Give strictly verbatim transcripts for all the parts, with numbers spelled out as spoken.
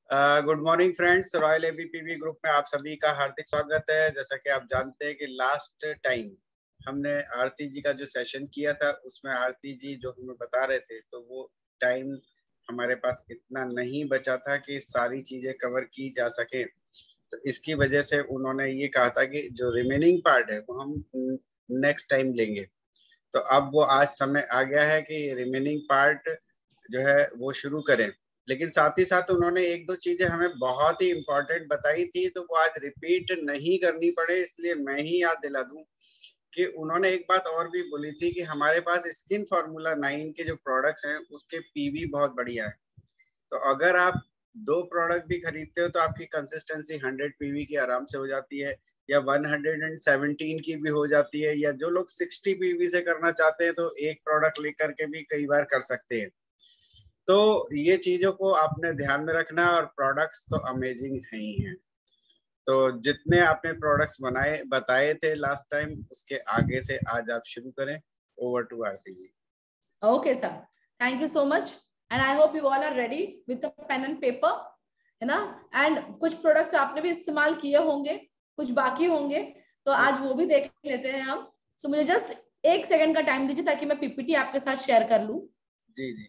Good morning friends, royal ABPV group में आप सभी का हार्दिक स्वागत है। जैसा कि आप जानते हैं कि लास्ट टाइम हमने आरती जी का जो सेशन किया था उसमें आरती जी जो हमें बता रहे थे, तो वो टाइम हमारे पास इतना नहीं बचा था कि सारी चीजें कवर की जा सके। तो इसकी वजह से उन्होंने ये कहा था कि जो रिमेनिंग पार्ट है वो हम नेक्स्ट टाइम लेंगे। तो अब वो आज समय आ गया है कि रिमेनिंग पार्ट जो है वो शुरू करें। लेकिन साथ ही साथ उन्होंने एक दो चीजें हमें बहुत ही इम्पोर्टेंट बताई थी, तो वो आज रिपीट नहीं करनी पड़े इसलिए मैं ही याद दिला दूं कि उन्होंने एक बात और भी बोली थी कि हमारे पास स्किन फार्मूला नाइन के जो प्रोडक्ट्स हैं उसके पीवी बहुत बढ़िया है। तो अगर आप दो प्रोडक्ट भी खरीदते हो तो आपकी कंसिस्टेंसी हंड्रेड पीवी की आराम से हो जाती है, या वन हंड्रेड सेवनटीन की भी हो जाती है, या जो लोग सिक्सटी पीवी से करना चाहते हैं तो एक प्रोडक्ट लेकर के भी कई बार कर सकते हैं। तो ये चीजों को आपने ध्यान में रखना, और प्रोडक्ट्स तो अमेजिंग है ही हैं। तो जितने आपने प्रोडक्ट्स बनाए बताए थे लास्ट टाइम उसके आगे से आज आप शुरू करें। Over to Aarti ji. Okay sir, thank you so much and I hope you all are ready with pen and paper, है ना। एंड कुछ प्रोडक्ट्स आपने भी इस्तेमाल किए होंगे, कुछ बाकी होंगे, तो आज वो भी देख लेते हैं हम। सो so, मुझे जस्ट एक सेकंड का टाइम दीजिए ताकि मैं पीपीटी आपके साथ शेयर कर लूं। जी जी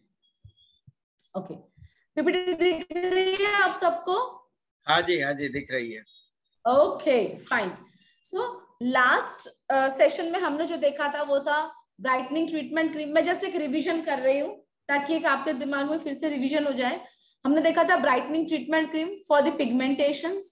ओके, पीपीटी दिख रही है आप सबको? हाँ जी हाँ जी दिख रही है। Okay fine. So last session में हमने जो देखा था वो था ब्राइटनिंग ट्रीटमेंट क्रीम। मैं जस्ट एक रिवीजन कर रही हूँ ताकि एक आपके दिमाग में फिर से रिवीजन हो जाए। हमने देखा था brightening treatment cream for the pigmentations.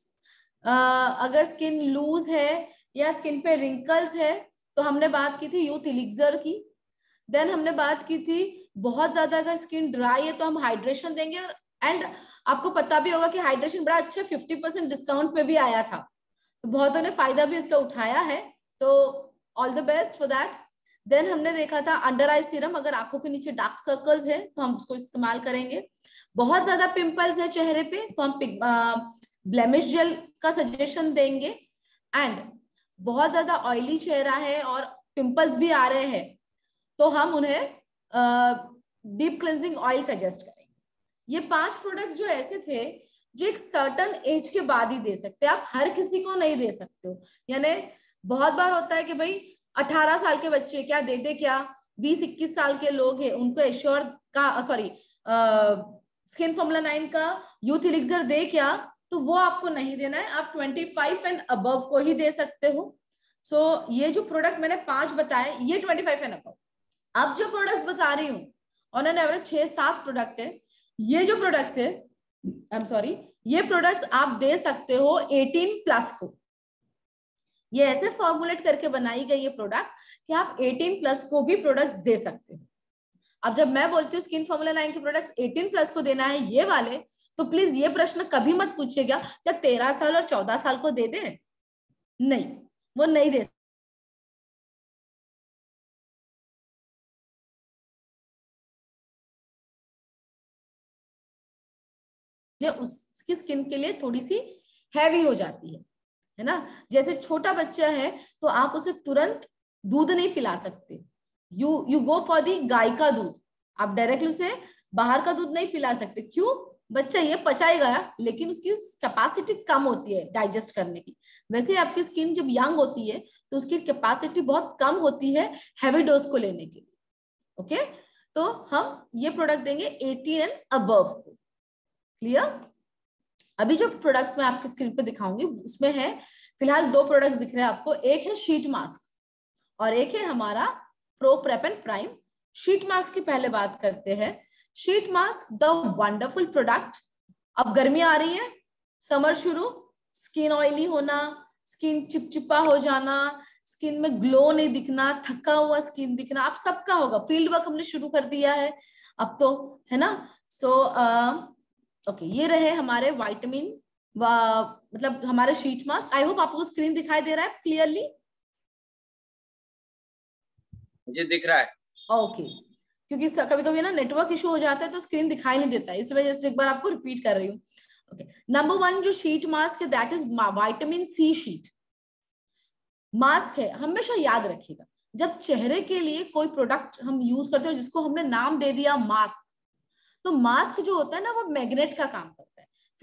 अगर स्किन लूज है या स्किन पे रिंकल्स है तो हमने बात की थी यूथ एलिक्सर की। देन हमने बात की थी बहुत ज्यादा अगर स्किन ड्राई है तो हम हाइड्रेशन देंगे। एंड आपको पता भी होगा कि हाइड्रेशन बड़ा अच्छा फिफ्टी परसेंट डिस्काउंट पे भी आया था, तो बहुतों ने फायदा भी इसका उठाया है, तो all the best for that. Then हमने देखा था अंडर आई सीरम, अगर आंखों के नीचे डार्क सर्कल्स है तो हम उसको इस्तेमाल करेंगे। बहुत ज्यादा पिंपल्स है चेहरे पे तो हम ब्लेमिश जेल का सजेशन देंगे। एंड बहुत ज्यादा ऑयली चेहरा है और पिंपल्स भी आ रहे हैं तो हम उन्हें डीप क्लेंजिंग ऑयल सजेस्ट करेंगे। ये पांच प्रोडक्ट्स जो ऐसे थे जो एक सर्टन एज के बाद ही दे सकते हैं, आप हर किसी को नहीं दे सकते हो। यानी बहुत बार होता है कि भाई अठारह साल के बच्चे क्या दे दे, क्या बीस इक्कीस साल के लोग हैं उनको एश्योर का सॉरी स्किन फॉर्मूला नाइन का यूथ एलिक्सर दे क्या, तो वो आपको नहीं देना है। आप ट्वेंटी फाइव एंड अबव को ही दे सकते हो। सो so, ये जो प्रोडक्ट मैंने पांच बताए ये ट्वेंटी फाइव एंड अबव। अब जो प्रोडक्ट्स बता रही हूँ ऑन एन एवरेज छह सात प्रोडक्ट है। ये जो प्रोडक्ट्स है आई एम सॉरी ये प्रोडक्ट्स आप दे सकते हो एटीन प्लस को। ये ऐसे फॉर्मुलेट करके बनाई गई है प्रोडक्ट कि आप एटीन प्लस को भी प्रोडक्ट्स दे सकते हो। अब जब मैं बोलती हूँ स्किन फॉर्मूला नाइन के प्रोडक्ट्स एटीन प्लस को देना है ये वाले, तो प्लीज ये प्रश्न कभी मत पूछिएगा क्या तेरह साल और चौदह साल को दे दें, नहीं, वो नहीं दे। उसकी स्किन के लिए थोड़ी सी हैवी हो जाती है, है ना। जैसे छोटा बच्चा है तो आप उसे तुरंत दूध नहीं पिला सकते, you you go for the गाय का दूध। आप डायरेक्टली उसे बाहर का दूध नहीं पिला सकते, क्यों? बच्चा ये पचाएगा लेकिन उसकी कैपेसिटी कम होती है डाइजेस्ट करने की। वैसे आपकी स्किन जब यंग होती है तो उसकी कैपेसिटी बहुत कम होती है हैवी डोज को लेने के लिए। ओके, तो हम ये प्रोडक्ट देंगे एटीन एंड अबव को। क्लियर? अभी जो प्रोडक्ट्स मैं आपकी स्क्रीन पे दिखाऊंगी उसमें है फिलहाल दो प्रोडक्ट्स दिख रहे हैं आपको, एक है शीट मास्क और एक है हमारा pro prep and prime. Sheet mask की पहले बात करते हैं। Sheet mask the wonderful product. अब गर्मी आ रही है, समर शुरू, स्किन ऑयली होना, स्किन चिपचिपा हो जाना, स्किन में ग्लो नहीं दिखना, थका हुआ स्किन दिखना, आप सबका होगा। फील्ड वर्क हमने शुरू कर दिया है अब तो, है ना। सो so, ओके okay, ये रहे हमारे विटामिन मतलब हमारे शीट मास्क। आई होप आपको स्क्रीन दिखाई दे रहा है क्लियरली? ये दिख रहा है। Okay okay. क्योंकि कभी कभी ना नेटवर्क इशू हो जाता है तो स्क्रीन दिखाई नहीं देता है, इस वजह से एक बार आपको रिपीट कर रही हूँ। ओके, नंबर वन जो शीट मास्क है that is vitamin C sheet mask है। हमेशा याद रखिएगा जब चेहरे के लिए कोई प्रोडक्ट हम यूज करते हो जिसको हमने नाम दे दिया मास्क, तो मास्क जो होता है ना वो मैग्नेट का काम करता है।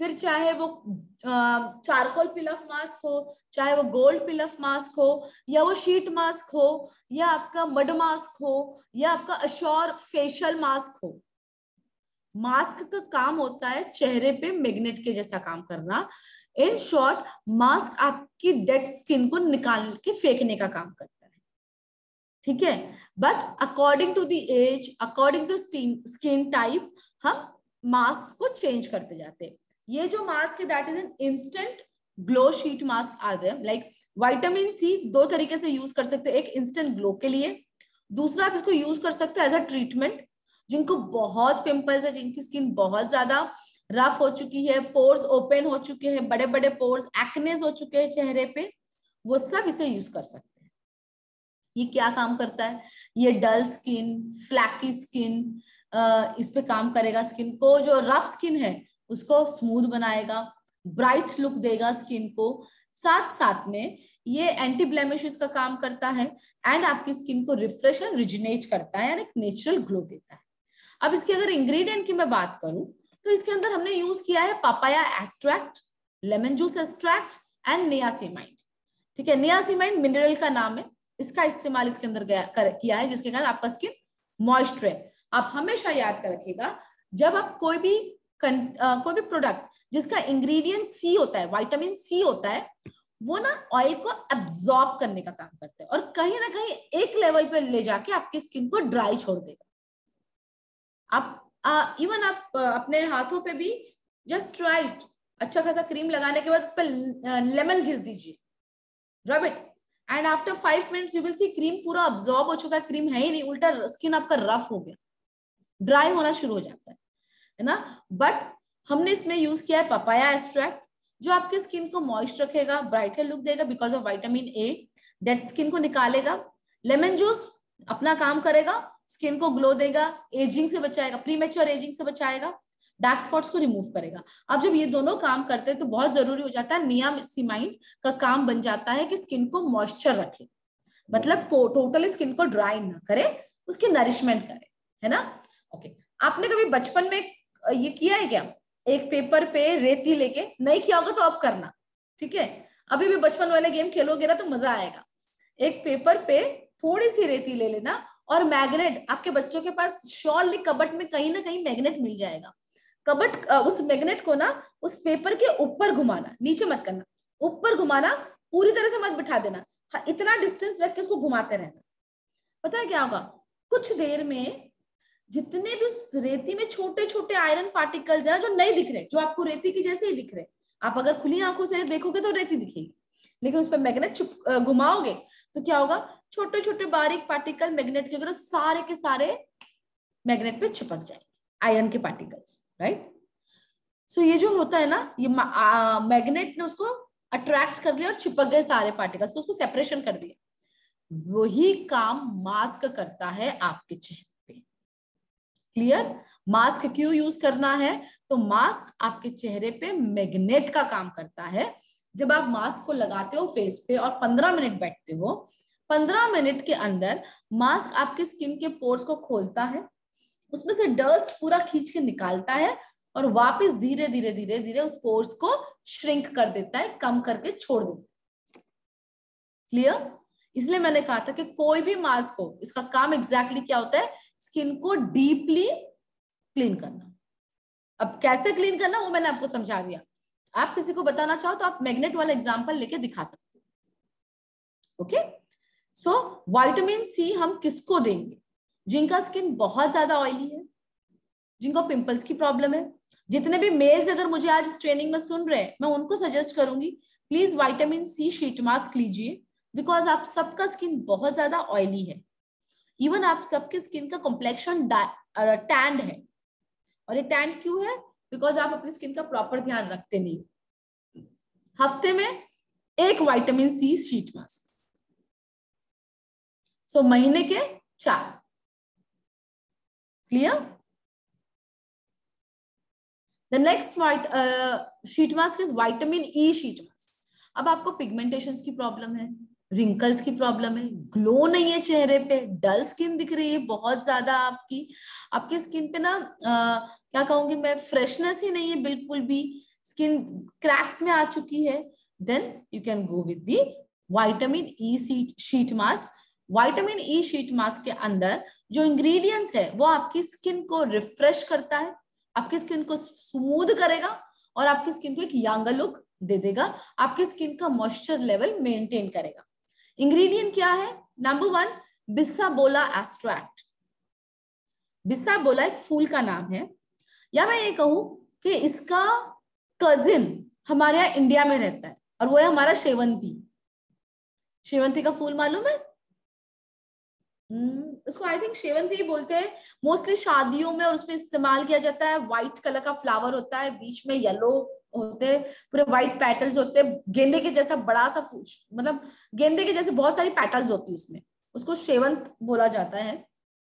फिर चाहे वो चारकोल पिल ऑफ मास्क हो, चाहे वो गोल्ड पिल ऑफ मास्क हो, या वो शीट मास्क हो, या आपका मड मास्क हो, या आपका अश्योर फेशियल मास्क हो, मास्क का काम होता है चेहरे पे मैग्नेट के जैसा काम करना। इन शॉर्ट, मास्क आपकी डेड स्किन को निकाल के फेंकने का काम करता है, ठीक है। But according to the age, according to skin type, हम मास्क को चेंज करते जाते हैं। ये जो मास्क है that is an instant glow sheet mask आ गया। लाइक विटामिन सी दो तरीके से यूज कर सकते हो, एक इंस्टेंट ग्लो के लिए, दूसरा आप इसको यूज कर सकते हो एज अ ट्रीटमेंट। जिनको बहुत पिंपल्स है, जिनकी स्किन बहुत ज्यादा रफ हो चुकी है, पोर्स ओपन हो चुके हैं, बड़े बड़े पोर्स, एक्नेस हो चुके हैं चेहरे पे, वो सब इसे यूज कर सकते हैं। ये क्या काम करता है? ये डल स्किन, फ्लैकी स्किन, इस पे काम करेगा। स्किन को जो रफ स्किन है उसको स्मूथ बनाएगा, ब्राइट लुक देगा स्किन को। साथ साथ में ये एंटी ब्लेमिशेस का काम करता है एंड आपकी स्किन को रिफ्रेश एंड रिजुनेट करता है, यानी एक नेचुरल ग्लो देता है। अब इसके अगर इंग्रेडिएंट की मैं बात करूं तो इसके अंदर हमने यूज किया है papaya extract, lemon juice extract and niacinamide, ठीक है। नियासिनामाइड मिनरल का नाम है, इसका इस्तेमाल इसके अंदर गया, कर, किया है, जिसके कारण आपका स्किन मॉइस्चर है। आप हमेशा याद कर रखिएगा, जब आप कोई भी uh, कोई भी प्रोडक्ट जिसका इंग्रेडिएंट सी होता है, विटामिन सी होता है, वो ना ऑयल को एब्जॉर्ब करने का काम करता है और कहीं ना कहीं एक लेवल पे ले जाके आपकी स्किन को ड्राई छोड़ देगा। आप इवन uh, आप uh, अपने हाथों पे भी जस्ट राइट अच्छा खासा क्रीम लगाने के बाद उस पर लेमन घिस दीजिए, rub it, and after five minutes you will see cream पूरा अब्सॉर्ब हो चुका है, क्रीम है ही नहीं, उल्टा स्किन आपका रफ हो गया, ड्राई होना शुरू हो जाता है, है ना। बट हमने इसमें यूज किया है पपाया एक्सट्रैक्ट, जो आपके स्किन को मॉइस्ट रखेगा, ब्राइटर लुक देगा because of vitamin A, dead skin को निकालेगा। लेमन जूस अपना काम करेगा, स्किन को ग्लो देगा, एजिंग से बचाएगा, प्रीमेच्योर एजिंग से बचाएगा, डार्क स्पॉट्स को रिमूव करेगा। अब जब ये दोनों काम करते हैं तो बहुत जरूरी हो जाता है, नियासिनामाइड का काम बन जाता है कि स्किन को मॉइस्चर रखे, मतलब टोटली स्किन को ड्राई ना करे, उसकी नरिशमेंट करे, है ना। ओके, आपने कभी बचपन में ये किया है क्या? एक पेपर पे रेती लेके, नहीं किया होगा तो अब करना, ठीक है। अभी भी बचपन वाले गेम खेलोगे ना तो मजा आएगा। एक पेपर पे थोड़ी सी रेती ले लेना और मैग्नेट, आपके बच्चों के पास श्योरली कबट में कहीं ना कहीं मैग्नेट मिल जाएगा। कबट उस मैग्नेट को ना उस पेपर के ऊपर घुमाना, नीचे मत करना, ऊपर घुमाना, पूरी तरह से मत बिठा देना, हाँ, इतना डिस्टेंस रख के उसको घुमाते रहना। पता है क्या होगा? कुछ देर में जितने भी उस रेती में छोटे छोटे आयरन पार्टिकल्स हैं जो नहीं दिख रहे, जो आपको रेती की जैसे ही दिख रहे, आप अगर खुली आंखों से देखोगे तो रेती दिखेगी, लेकिन उस पर मैग्नेट घुमाओगे तो क्या होगा? छोटे छोटे बारीक पार्टिकल मैग्नेट के अगर सारे के सारे मैग्नेट पे चिपक जाएंगे, आयरन के पार्टिकल्स, राइट। सो ये जो होता है ना, ये मैग्नेट ने उसको अट्रैक्ट कर लिया और चिपक गए सारे पार्टिकल्स, तो उसको सेपरेशन कर दिया। वही काम मास्क करता है आपके चेहरे पे। क्लियर? मास्क क्यों यूज करना है? तो मास्क आपके चेहरे पे मैग्नेट का काम करता है। जब आप मास्क को लगाते हो फेस पे और पंद्रह मिनट बैठते हो, पंद्रह मिनट के अंदर मास्क आपके स्किन के पोर्स को खोलता है, उसमें से डस्ट पूरा खींच के निकालता है और वापस धीरे धीरे धीरे धीरे उस पोर्स को श्रिंक कर देता है, कम करके छोड़ देता है। क्लियर? इसलिए मैंने कहा था कि कोई भी मास्क हो, इसका काम एग्जैक्टली क्या होता है? स्किन को डीपली क्लीन करना। अब कैसे क्लीन करना वो मैंने आपको समझा दिया। आप किसी को बताना चाहो तो आप मैग्नेट वाला एग्जांपल लेके दिखा सकते हो। ओके, सो विटामिन सी हम किसको देंगे? जिनका स्किन बहुत ज्यादा ऑयली है, जिनको पिंपल्स की प्रॉब्लम है। जितने भी मेल्स अगर मुझे आज इस ट्रेनिंग में सुन रहे हैं, मैं उनको सजेस्ट करूंगी please vitamin C sheet mask लीजिए, बिकॉज आप सबका स्किन बहुत ज्यादा ऑयली है। इवन आप सबके स्किन का कॉम्प्लेक्शन टैंड है, और ये टैंड क्यों है? बिकॉज आप अपनी स्किन का प्रॉपर ध्यान रखते नहीं। हफ्ते में एक vitamin C sheet mask, so so, महीने के चार। Clear? The next sheet mask is vitamin E sheet mask. अब आपको पिगमेंटेशन की प्रॉब्लम है, रिंकल्स की प्रॉब्लम है, ग्लो नहीं है चेहरे पे, डल स्किन दिख रही है बहुत ज्यादा आपकी, आपकी स्किन पे ना आ, क्या कहूंगी मैं, फ्रेशनेस ही नहीं है बिल्कुल भी, स्किन क्रैक्स में आ चुकी है, then you can go with the vitamin E sheet mask. Vitamin E sheet mask के अंदर जो इंग्रेडिएंट्स है वो आपकी स्किन को रिफ्रेश करता है, आपकी स्किन को स्मूथ करेगा और आपकी स्किन को एक यंग लुक दे देगा, आपकी स्किन का मॉइस्चर लेवल मेंटेन करेगा। इंग्रेडिएंट क्या है? Number one, बिसाबोला एस्ट्रैक्ट। बिसाबोला एक फूल का नाम है, या मैं ये कहूं कि इसका कजिन हमारे यहाँ इंडिया में रहता है और वो है हमारा शेवंती। शेवंती का फूल मालूम है? हम्म, उसको आई थिंक शेवंती ही बोलते हैं। मोस्टली शादियों में और उसमें इस्तेमाल किया जाता है। व्हाइट कलर का फ्लावर होता है, बीच में येलो होते हैं, पूरे व्हाइट पेटल्स होते हैं, गेंदे के जैसा बड़ा सा फूल, मतलब गेंदे के जैसे बहुत सारी पेटल्स होती है उसमें, उसको शेवंत बोला जाता है।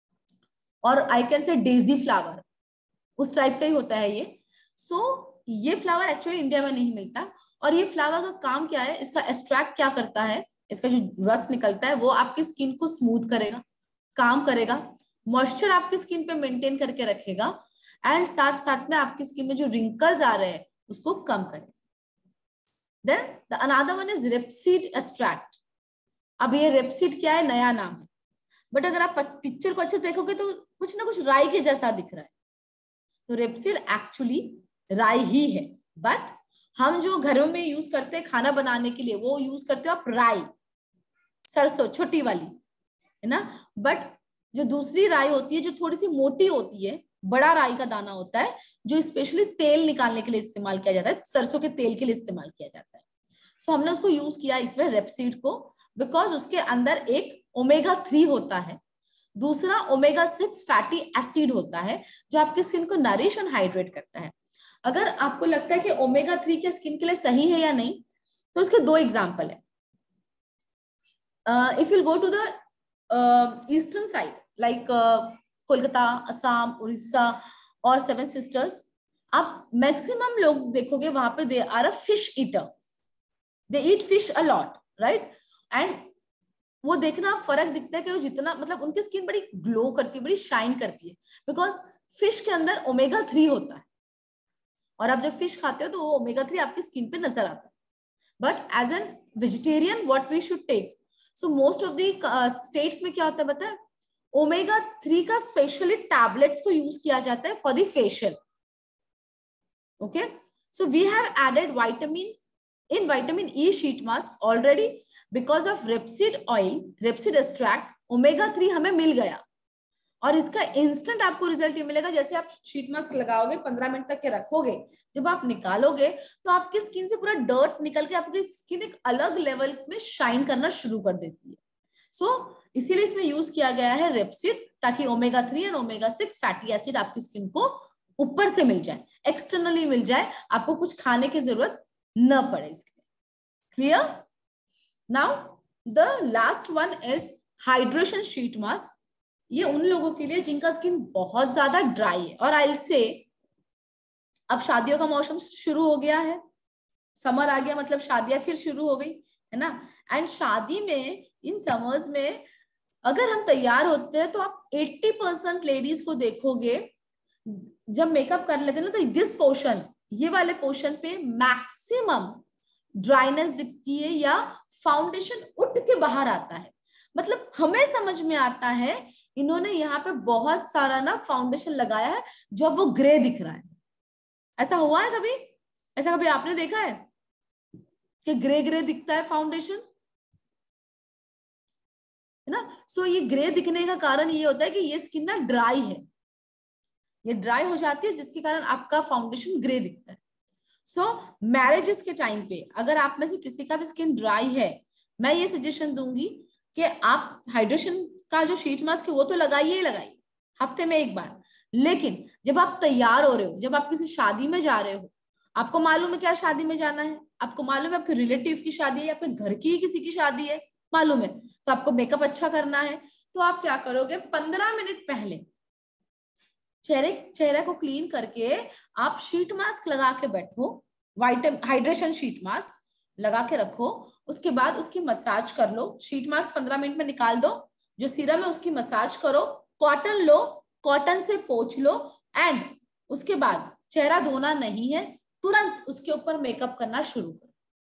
और I can say daisy flower, उस टाइप का ही होता है ये। सो so, ये फ्लावर एक्चुअली इंडिया में नहीं मिलता। और ये फ्लावर का काम क्या है? इसका एक्सट्रैक्ट क्या करता है? इसका जो रस निकलता है वो आपकी स्किन को स्मूथ करेगा, काम करेगा, मॉइस्चर आपकी स्किन पे मेंटेन करके रखेगा, एंड साथ साथ में आपकी स्किन में जो रिंकल्स आ रहे हैं उसको कम करेगा। Then the another one is rapeseed extract. अब ये रेपसीड क्या है? नया नाम है, बट अगर आप पिक्चर को अच्छे से देखोगे तो कुछ ना कुछ राई के जैसा दिख रहा है। तो रेपसीड एक्चुअली राई ही है, बट हम जो घरों में यूज करते हैं खाना बनाने के लिए वो यूज करते हो आप राई, सरसों छोटी वाली, है ना। बट जो दूसरी राई होती है जो थोड़ी सी मोटी होती है, बड़ा राई का दाना होता है, जो स्पेशली तेल निकालने के लिए इस्तेमाल किया जाता है, सरसों के तेल के लिए इस्तेमाल किया जाता है। सो so, हमने उसको यूज किया इसमें रेपसीड को, बिकॉज उसके अंदर एक ओमेगा थ्री होता है, दूसरा ओमेगा सिक्स फैटी एसिड होता है जो आपकी स्किन को नरिश एंड हाइड्रेट करता है। अगर आपको लगता है कि ओमेगा थ्री के स्किन के लिए सही है या नहीं, तो उसके दो एग्जांपल है। If you go to the eastern side like Kolkata, Assam, Orissa और सेवन सिस्टर्स, आप मैक्सिमम लोग देखोगे वहां पे they are a fish eater, they eat fish a lot, right. And वो देखना फर्क दिखता है कि वो जितना, मतलब उनकी स्किन बड़ी ग्लो करती है, बड़ी शाइन करती है, बिकॉज फिश के अंदर ओमेगा थ्री होता है और आप जब फिश खाते हो तो वो ओमेगा थ्री आपकी स्किन पे नजर आता है। But as an vegetarian what we should take, so most of the states में क्या होता है पता है? ओमेगा थ्री का स्पेशली टैबलेट्स को यूज किया जाता है for the facial. Okay, so we have added vitamin in vitamin E sheet mask already because of rapeseed oil, rapeseed extract, omega three हमें मिल गया और इसका इंस्टेंट आपको रिजल्ट ये मिलेगा। जैसे आप शीट मास्क लगाओगे, पंद्रह मिनट तक के रखोगे, जब आप निकालोगे तो आपकी स्किन से पूरा डर्ट निकल के आपकी स्किन एक अलग लेवल में शाइन करना शुरू कर देती है। सो so, इसीलिए इसमें यूज किया गया है रेपसीड, ताकि omega three and omega six fatty acid आपकी स्किन को ऊपर से मिल जाए, एक्सटर्नली मिल जाए, आपको कुछ खाने की जरूरत न पड़े इसके। Clear? Now the last one is hydration sheet mask. ये उन लोगों के लिए जिनका स्किन बहुत ज्यादा ड्राई है, और आई से अब शादियों का मौसम शुरू हो गया है, समर आ गया, मतलब शादियां फिर शुरू हो गई है ना। एंड शादी में इन समर्स में अगर हम तैयार होते हैं तो आप अस्सी परसेंट लेडीज को देखोगे जब मेकअप कर लेते हैं ना, तो दिस पोर्शन, ये वाले पोर्शन पे मैक्सिमम ड्राइनेस दिखती है या फाउंडेशन उठ के बाहर आता है। मतलब हमें समझ में आता है इन्होंने यहाँ पे बहुत सारा ना फाउंडेशन लगाया है जो अब वो ग्रे दिख रहा है। ऐसा हुआ है कभी? ऐसा कभी आपने देखा है कि ग्रे ग्रे दिखता है फाउंडेशन, है ना। सो so, ये ग्रे दिखने का कारण ये होता है कि ये स्किन ना ड्राई है, ये ड्राई हो जाती है जिसके कारण आपका फाउंडेशन ग्रे दिखता है। सो so, मैरिजेस के टाइम पे अगर आप में से किसी का भी स्किन ड्राई है, मैं ये सजेशन दूंगी कि आप हाइड्रेशन का जो शीट मास्क है वो तो लगाइए ही लगाइए हफ्ते में एक बार। लेकिन जब आप तैयार हो रहे हो, जब आप किसी शादी में जा रहे हो, आपको मालूम है क्या शादी में जाना है, आपको मालूम है आपके रिलेटिव की शादी है, आपके घर की किसी की शादी है, मालूम है, तो आपको मेकअप अच्छा करना है, तो आप क्या करोगे? पंद्रह मिनट पहले चेहरे चेहरे को क्लीन करके आप शीट मास्क लगा के बैठो, वाइटम हाइड्रेशन शीट मास्क लगा के रखो, उसके बाद उसकी मसाज कर लो। शीट मास्क पंद्रह मिनट में निकाल दो, जो सीरम है उसकी मसाज करो, कॉटन लो, कॉटन से पोंछ लो, एंड उसके बाद चेहरा धोना नहीं है, तुरंत उसके ऊपर मेकअप करना शुरू करो.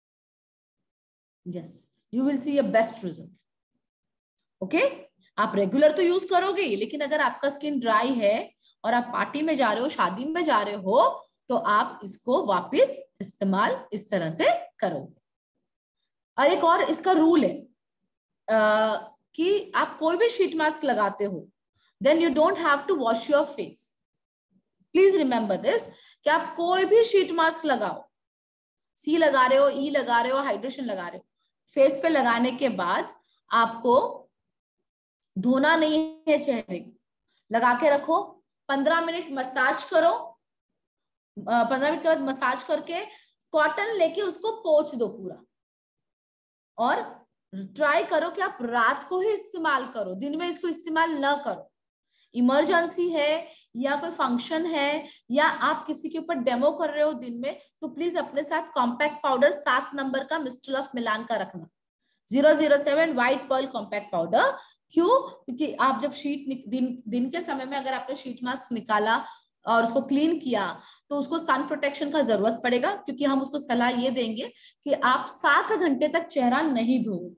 Yes, you will see a best result. Okay, आप रेगुलर तो यूज करोगे, लेकिन अगर आपका स्किन ड्राई है और आप पार्टी में जा रहे हो, शादी में जा रहे हो, तो आप इसको वापस इस्तेमाल इस तरह से करोगे. और एक और इसका रूल है आ, कि आप कोई भी शीट मास्क लगाते हो, then you don't have to wash your face. Please remember this, कि आप कोई भी शीट मास्क लगाओ, सी लगा रहे हो, ई लगा रहे हो, हाइड्रेशन लगा रहे हो, फेस पे लगाने के बाद आपको धोना नहीं है चेहरे को. लगा के रखो, पंद्रह मिनट मसाज करो, पंद्रह मिनट के बाद मसाज करके कॉटन लेके उसको पोंछ दो पूरा. और ट्राई करो कि आप रात को ही इस्तेमाल करो, दिन में इसको इस्तेमाल ना करो. इमरजेंसी है या कोई फंक्शन है या आप किसी के ऊपर डेमो कर रहे हो दिन में, तो प्लीज अपने साथ कॉम्पैक्ट पाउडर सात नंबर का मिस्टर ऑफ मिलान का रखना, zero zero seven white pearl compact powder. क्यों? क्योंकि आप जब शीट दिन दिन के समय में अगर आपने शीट मास्क निकाला और उसको क्लीन किया, तो उसको सन प्रोटेक्शन का जरूरत पड़ेगा, क्योंकि हम उसको सलाह ये देंगे कि आप सात घंटे तक चेहरा नहीं धोओगे.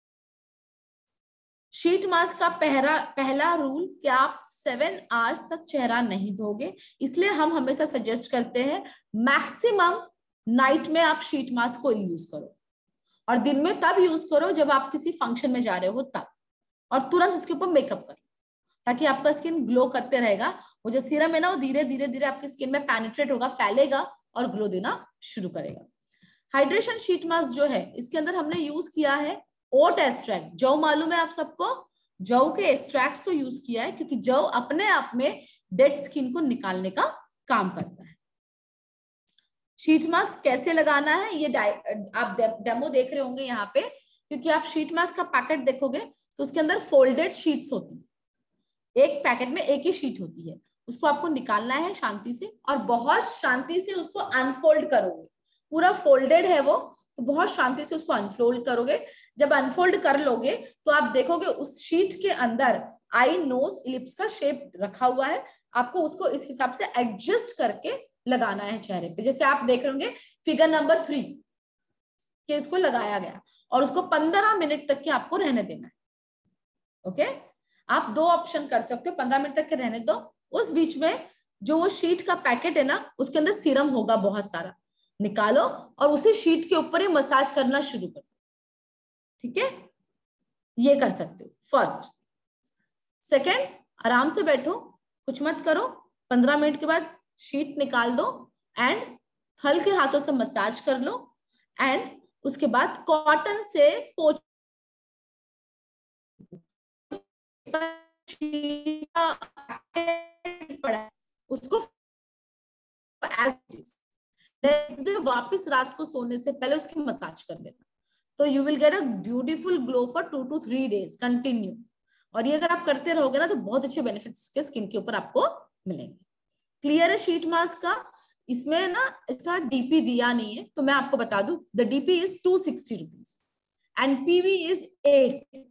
शीट मास्क का पहला पहला रूल कि आप सेवन आवर्स तक चेहरा नहीं धोगे, इसलिए हम हमेशा सजेस्ट करते हैं मैक्सिमम नाइट में आप शीट मास्क को यूज करो, और दिन में तब यूज करो जब आप किसी फंक्शन में जा रहे हो तब, और तुरंत उसके ऊपर मेकअप करो, ताकि आपका स्किन ग्लो करते रहेगा. वो जो सीरम है ना, वो धीरे धीरे धीरे आपकी स्किन में पेनिट्रेट होगा, फैलेगा और ग्लो देना शुरू करेगा. हाइड्रेशन शीट मास्क जो है, इसके अंदर हमने यूज किया है ओट एक्सट्रैक्ट. जौ मालूम है आप सबको, जौ के एक्सट्रैक्ट्स को यूज किया है, क्योंकि जौ अपने आप में डेड स्किन को निकालने का काम करता है. शीट मास्क कैसे लगाना है, ये आप डेमो देख रहे होंगे यहाँ पे, क्योंकि आप शीट मास्क का पैकेट देखोगे तो उसके अंदर फोल्डेड शीट्स होती है. एक पैकेट में एक ही शीट होती है, उसको आपको निकालना है शांति से, और बहुत शांति से उसको अनफोल्ड करोगे. पूरा फोल्डेड है वो, तो बहुत शांति से उसको अनफोल्ड करोगे. जब अनफोल्ड कर लोगे तो आप देखोगे उस शीट के अंदर आई नोज इलिप्स का शेप रखा हुआ है. आपको उसको इस हिसाब से एडजस्ट करके लगाना है चेहरे पे, जैसे आप देख रहे होंगे फिगर नंबर थ्री कि इसको लगाया गया, और उसको पंद्रह मिनट तक के आपको रहने देना है. ओके, आप दो ऑप्शन कर सकते हो, पंद्रह मिनट तक के रहने दो. उस बीच में जो वो शीट का पैकेट है ना, उसके अंदर सीरम होगा बहुत सारा, निकालो और उसी शीट के ऊपर ही मसाज करना शुरू कर दो. ठीक है, ये कर सकते हो फर्स्ट. सेकेंड, आराम से बैठो, कुछ मत करो, पंद्रह मिनट के बाद शीट निकाल दो एंड हल्के हाथों से मसाज कर लो, एंड उसके बाद कॉटन से पोंछ उसको वापस रात को सोने से पहले उसकी मसाज कर देना. तो you will get a beautiful glow for two two three days continue. और ये अगर आप करते रहोगे ना, तो बहुत अच्छे बेनिफिट्स के स्किन के ऊपर आपको मिलेंगे. क्लियर है शीट मास्क का? इसमें ना इसका डीपी दिया नहीं है, तो मैं आपको बता दूं, the DP is two sixty rupees and PV is eight.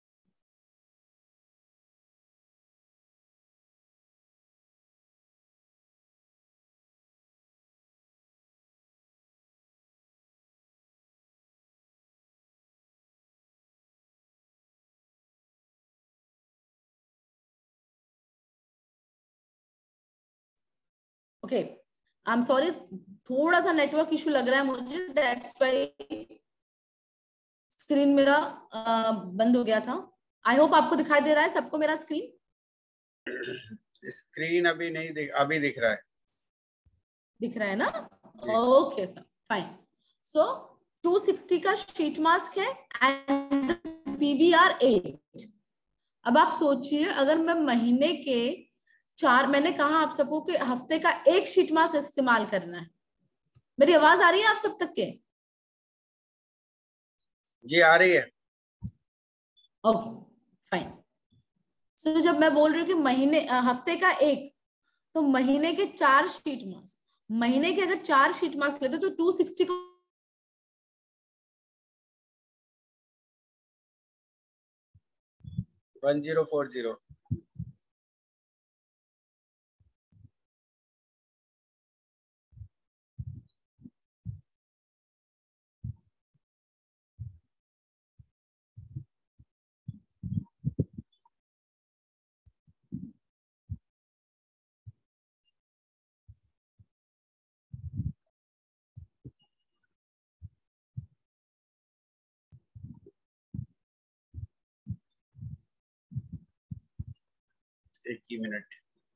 Okay, I am sorry, थोड़ा सा नेटवर्क इशू लग रहा है मुझे, दैट्स व्हाई स्क्रीन मेरा आ, बंद हो गया था. आई होप आपको दिखाई दे रहा है सबको मेरा स्क्रीन? स्क्रीन अभी नहीं दिख, अभी दिख रहा है. दिख रहा है ना? Okay sir, fine. So two sixty का शीट मास्क है एंड पीवीआर एट. अब आप सोचिए, अगर मैं महीने के चार, मैंने कहा आप सबको कि हफ्ते का एक शीट मास्क इस्तेमाल करना है. मेरी आवाज आ रही है आप सब तक के? जी आ रही है. Okay fine. सो जब मैं बोल रही हूँ कि महीने हफ्ते का एक, तो महीने के चार शीट मास्क, महीने के अगर चार शीट मास्क लेते तो टू सिक्सटी को वन जीरो फोर जीरो. एक ही minute.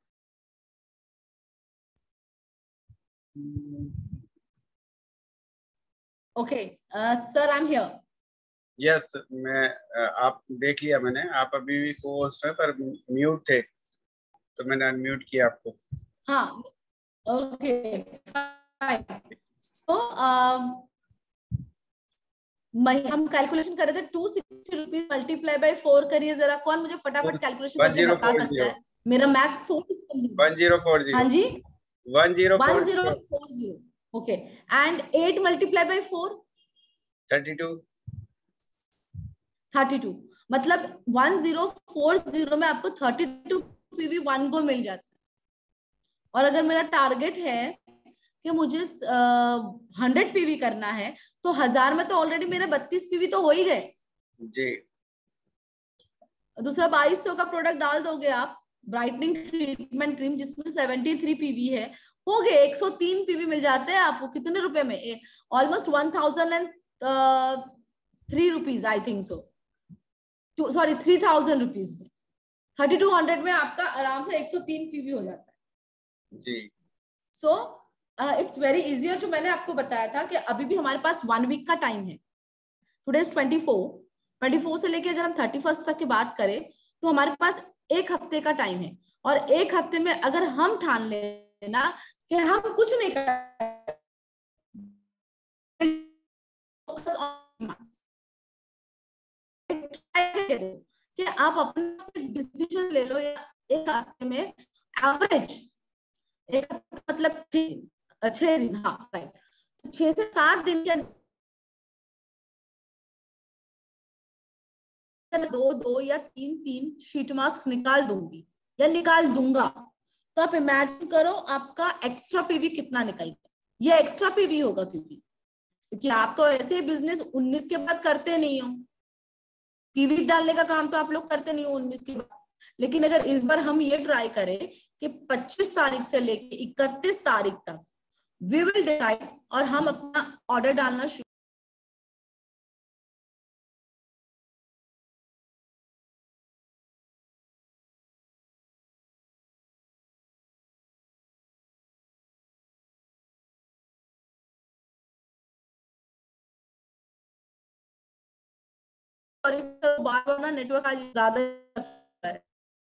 Okay sir, I am here. Yes, मैं आप देख लिया मैंने, आप अभी भी को होस्ट है पर म्यूट थे, तो मैंने अनम्यूट किया आपको। हाँ, ओके फाइन। सो हम कैलकुलेशन कर रहे थे, two sixty rupees multiply by four करिए जरा, कौन मुझे फटाफट कैलकुलेशन वन करके जीरो बता फोर सकता जीरो है? मेरा मैथ्स थोड़ी कमजोर वन है। जीरो फोर हाँ जीरो जी, one zero one four zero zero four zero okay. And eight multiply by four, thirty two thirty two. मतलब वन जीरो फोर जीरो में आपको थर्टी टू पीवी वन को मिल जाता है। और अगर मेरा टारगेट है कि मुझे हंड्रेड पीवी करना है, तो हजार में तो ऑलरेडी मेरे बत्तीस पीवी तो हो ही गए। जी। दूसरा बाईस सौ का प्रोडक्ट डाल दोगे आप, ब्राइटनिंग ट्रीटमेंट क्रीम जिसमें सेवेंटी थ्री पीवी है, हो गए एक सौ तीन पीवी मिल जाते हैं आपको। कितने रुपए में? Almost one thousand and three rupees I think so, sorry three thousand rupees में, थर्टी टू हंड्रेड में आपका आराम से एक सौ तीन पीवी हो जाता है जी। So it's very easy. और जो मैंने आपको बताया था कि अभी भी हमारे पास वन वीक का टाइम है। Today is twenty four, twenty four से लेके अगर हम थर्टी फर्स्ट तक की बात करें तो हमारे पास एक हफ्ते का टाइम है। और एक हफ्ते में अगर हम ठान लेना कि हम कुछ नहीं कर, कि आप अपना डिसीजन ले लो, या एक हफ्ते में एवरेज, एक हफ्ते मतलब छह दिन, हाँ राइट, छह से सात दिन के दो दो या तीन तीन शीट मास्क निकाल दूंगी या निकाल दूंगा। तो आप इमेजिन करो आपका एक्स्ट्रा पीवी कितना निकलेगा। ये एक्स्ट्रा पीवी होगा, क्योंकि क्योंकि आप तो ऐसे बिजनेस उन्नीस के बाद करते नहीं हो, पीवी डालने का काम तो आप लोग करते नहीं हो उन्नीस के बाद। लेकिन अगर इस बार हम ये ट्राई करें कि पच्चीस तारीख से लेके इकतीस तारीख तक वी विल डिसाइड, और हम अपना ऑर्डर डालना शुरू। और इस बार बार ना नेटवर्क आज ज्यादा है।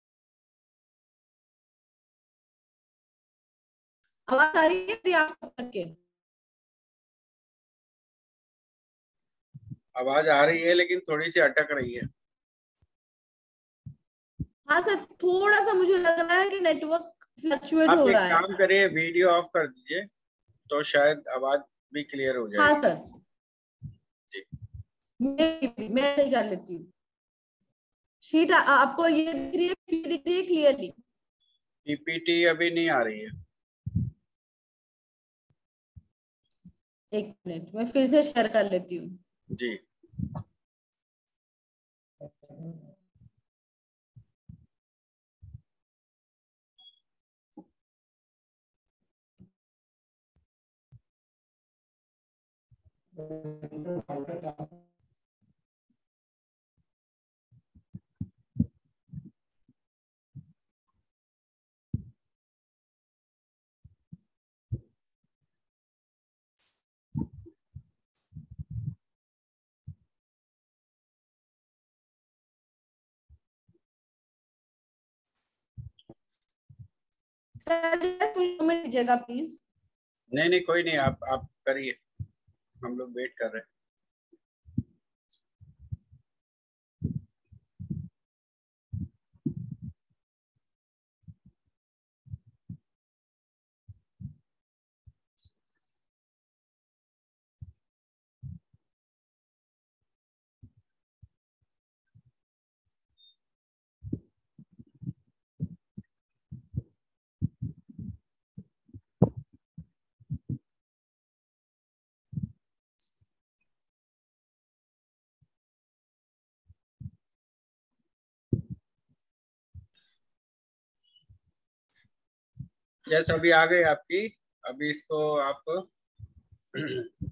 आवाज आ रही है आप सब तक के? आवाज आ रही है लेकिन थोड़ी सी अटक रही है। हाँ सर, थोड़ा सा मुझे लग रहा है कि नेटवर्क फ्लक्चुएट आप हो एक रहा है। काम करिए, वीडियो ऑफ कर दीजिए तो शायद आवाज भी क्लियर हो हाँ जाएगी। सर, जी। मैं मैं सही कर लेती हूँ। शीट आपको ये दिख रही है, दिख रही है क्लियरली? पीपीटी अभी नहीं आ रही है। एक मिनट, मैं फिर से शेयर कर लेती हूँ। जी। सर दीजिएगा प्लीज। नहीं नहीं, कोई नहीं, आप आप करिए, हम लोग वेट कर रहे हैं। जैसे अभी आ गई आपकी, अभी इसको आप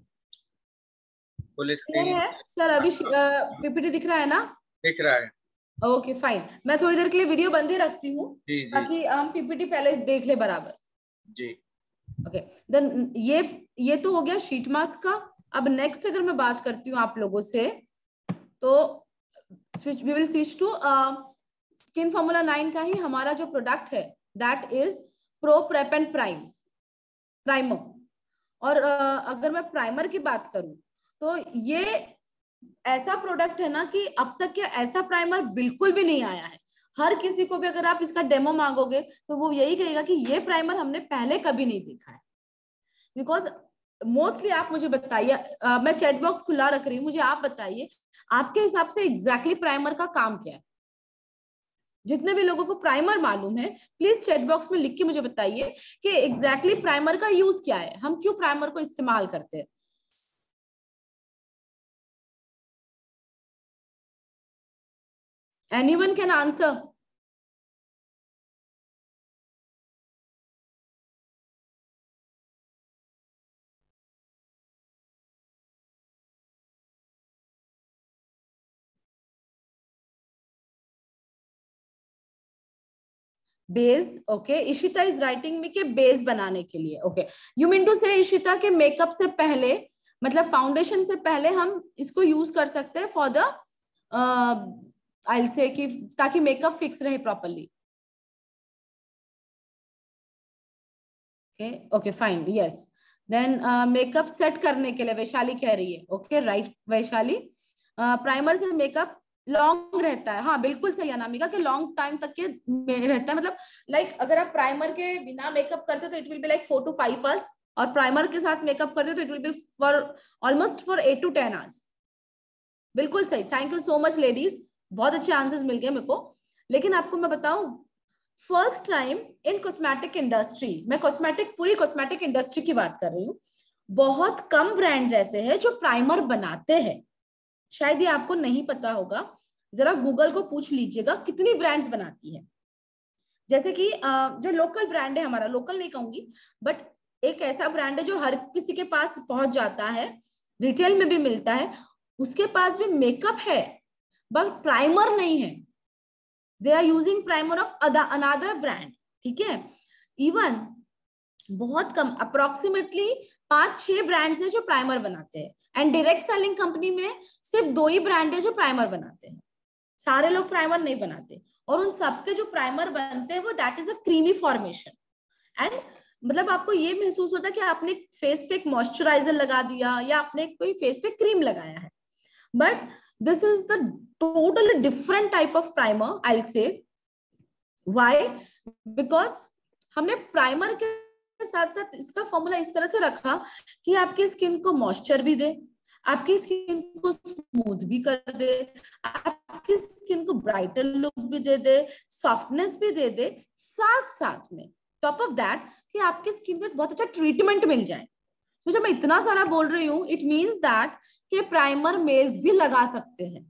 फुल स्क्रीन। है सर, अभी पीपीटी दिख रहा है ना? दिख रहा है। ओके फाइन, मैं थोड़ी देर के लिए वीडियो बंद ही रखती हूँ ताकि हम पीपीटी पहले देख ले बराबर जी। ओके देन ये ये तो हो गया शीट मास्क का। अब नेक्स्ट अगर मैं बात करती हूँ आप लोगों से तो switch we will switch to skin formula nine का ही हमारा जो प्रोडक्ट है that is pro prep and prime primer. Uh uh, अगर मैं प्राइमर की बात करूं तो ये ऐसा प्रोडक्ट है ना कि अब तक के ऐसा प्राइमर बिल्कुल भी नहीं आया है। हर किसी को भी अगर आप इसका डेमो मांगोगे तो वो यही कहेगा कि ये प्राइमर हमने पहले कभी नहीं देखा है। बिकॉज मोस्टली आप मुझे बताइए, मैं चैट बॉक्स खुला रख रही हूँ, मुझे आप बताइए आपके हिसाब से एग्जैक्टली प्राइमर का काम क्या है। जितने भी लोगों को प्राइमर मालूम है प्लीज चैट बॉक्स में लिख के मुझे बताइए कि एग्जैक्टली प्राइमर का यूज क्या है, हम क्यों प्राइमर को इस्तेमाल करते हैं। Anyone can answer? Base, okay Ishita is writing me के बेस बनाने के लिए। ओके यू मीन टू से इशिता के मेकअप से पहले मतलब फाउंडेशन से पहले हम इसको यूज कर सकते हैं फॉर द आई से कि ताकि मेकअप फिक्स रहे properly. Okay okay fine yes then makeup set करने के लिए वैशाली कह रही है। ओके राइट वैशाली, प्राइमर से मेकअप लॉन्ग रहता है। हाँ बिल्कुल सही अनामिका कि लॉन्ग टाइम तक के रहता है। मतलब लाइक like, अगर आप प्राइमर के बिना मेकअप करते हो तो it will be like four to five hours और प्राइमर के साथ मेकअप करते हो तो it will be for almost for eight to ten hours. बिल्कुल सही, thank you so much ladies, बहुत अच्छे आंसर्स मिल गए मेरे को। लेकिन आपको मैं बताऊं first time in cosmetic industry, मैं कॉस्मेटिक पूरी कॉस्मेटिक इंडस्ट्री की बात कर रही हूँ, बहुत कम ब्रांड्स ऐसे हैं जो प्राइमर बनाते हैं। शायद ये आपको नहीं पता होगा, जरा गूगल को पूछ लीजिएगा कितनी ब्रांड्स बनाती है। जैसे कि जो लोकल ब्रांड है हमारा, लोकल नहीं कहूंगी बट एक ऐसा ब्रांड है जो हर किसी के पास पहुंच जाता है, रिटेल में भी मिलता है, उसके पास भी मेकअप है बट प्राइमर नहीं है। They are using primer of another brand. ठीक है, इवन बहुत कम अप्रोक्सीमेटली पांच छह ब्रांड्स है जो प्राइमर बनाते हैं एंड डायरेक्ट सेलिंग कंपनी में सिर्फ दो ही ब्रांड है जो प्राइमर बनाते हैं, सारे लोग प्राइमर नहीं बनाते। और उन सबके जो प्राइमर बनते हैं वो that is a creamy formation and मतलब आपको ये महसूस होता है कि आपने फेस पे एक मॉइस्चराइजर लगा दिया या आपने कोई फेस पे क्रीम लगाया है, but this is the totally different type of primer I say. Why? Because हमने प्राइमर के साथ साथ इसका फॉर्मूला इस तरह से रखा कि आपकी स्किन को मॉइस्चर भी दे, आपकी स्किन को स्मूथ भी कर दे, आपकी स्किन को ब्राइटर लुक भी दे दे, सॉफ्टनेस भी दे दे, साथ साथ में टॉप ऑफ दैट कि आपकी स्किन को एक बहुत अच्छा ट्रीटमेंट मिल जाए। तो जब मैं इतना सारा बोल रही हूँ इट मीन्स दैट कि प्राइमर मेल्स भी लगा सकते हैं।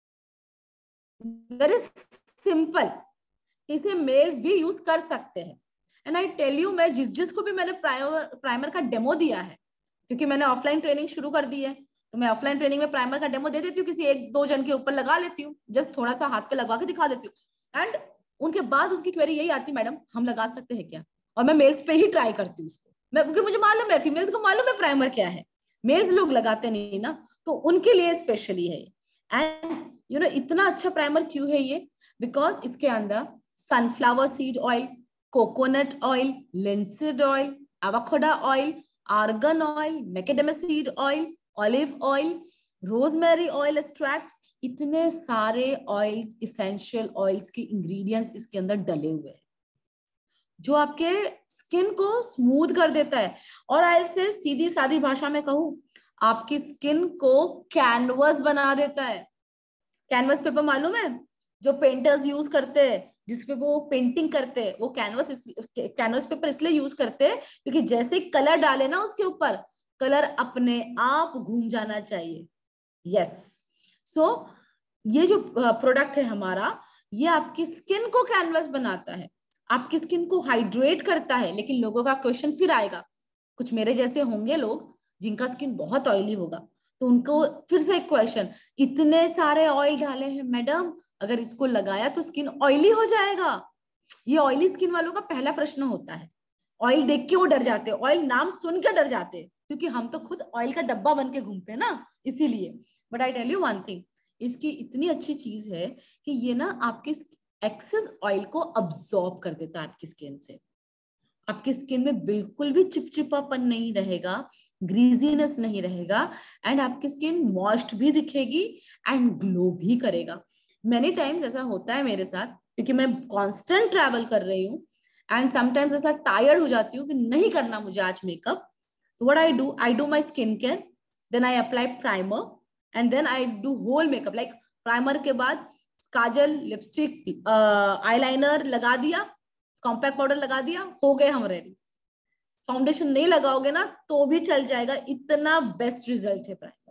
वेरी सिंपल, इसे मेल्स भी यूज कर सकते हैं। एंड आई टेल यू, मैं जिस जिस को भी मैंने प्राइमर प्राइमर का डेमो दिया है, क्योंकि मैंने ऑफलाइन ट्रेनिंग शुरू कर दी है तो मैं ऑफलाइन ट्रेनिंग में प्राइमर का डेमो दे देती हूँ, किसी एक दो जन के ऊपर लगा लेती हूँ, जस्ट थोड़ा सा हाथ पे लगा के दिखा देती हूँ एंड उनके बाद उसकी क्वेरी यही आती, मैडम हम लगा सकते हैं क्या? और मैं मेल्स पे ही ट्राई करती हूँ उसको, मैं क्योंकि मुझे मालूम है फीमेल्स को मालूम है प्राइमर क्या है, मेल्स लोग लगाते नहीं ना, तो उनके लिए स्पेशली है। एंड यू नो इतना अच्छा प्राइमर क्यों है ये? बिकॉज इसके अंदर sunflower seed oil, coconut oil, linseed oil, avocado oil, argan oil, macadamia seed oil, olive oil, rosemary oil extracts, इतने सारे ऑयल्स, इसेंशियल ऑयल्स के इंग्रेडिएंट्स इसके अंदर डले हुए हैं जो आपके स्किन को स्मूथ कर देता है। और आई से सीधी सादी भाषा में कहूं, आपकी स्किन को कैनवस बना देता है। कैनवस पेपर मालूम है जो पेंटर्स यूज करते हैं, जिसपे वो पेंटिंग करते हैं, वो कैनवस कैनवस पेपर इसलिए यूज करते हैं क्योंकि जैसे कलर डाले ना उसके ऊपर, कलर अपने आप घूम जाना चाहिए। यस, सो ये जो प्रोडक्ट है हमारा, ये आपकी स्किन को कैनवस बनाता है, आपकी स्किन को हाइड्रेट करता है। लेकिन लोगों का क्वेश्चन फिर आएगा, कुछ मेरे जैसे होंगे लोग जिनका स्किन बहुत ऑयली होगा, तो उनको फिर से एक क्वेश्चन, इतने सारे ऑयल डाले हैं मैडम, अगर इसको लगाया तो स्किन ऑयली हो जाएगा। ये ऑयली स्किन वालों का पहला प्रश्न होता है। ऑयल देख के वो डर जाते हैं, ऑयल नाम सुन के डर जाते हैं, क्योंकि हम तो खुद ऑयल का डब्बा बन के घूमते हैं ना, इसीलिए। But I tell you one thing, इसकी इतनी अच्छी चीज है कि ये ना आपके एक्सेस ऑयल को अब्सॉर्ब कर देता है आपकी स्किन से। आपकी स्किन में बिल्कुल भी चिपचिपापन नहीं रहेगा, ग्रीजीनेस नहीं रहेगा, एंड आपकी स्किन मॉइस्ट भी दिखेगी एंड ग्लो भी करेगा। मेनी टाइम्स ऐसा होता है मेरे साथ, क्योंकि मैं कांस्टेंट ट्रैवल कर रही हूँ, एंड समटाइम्स ऐसा टायर्ड हो जाती हूँ कि नहीं करना मुझे आज मेकअप। तो what I do, I do my skin care, then I apply primer, and then I do whole makeup. Like primer के बाद काजल, लिपस्टिक, आईलाइनर लगा दिया, कॉम्पैक्ट पाउडर लगा दिया, हो गए हम रेडी। फाउंडेशन नहीं लगाओगे ना तो भी चल जाएगा, इतना बेस्ट रिजल्ट है प्राइमर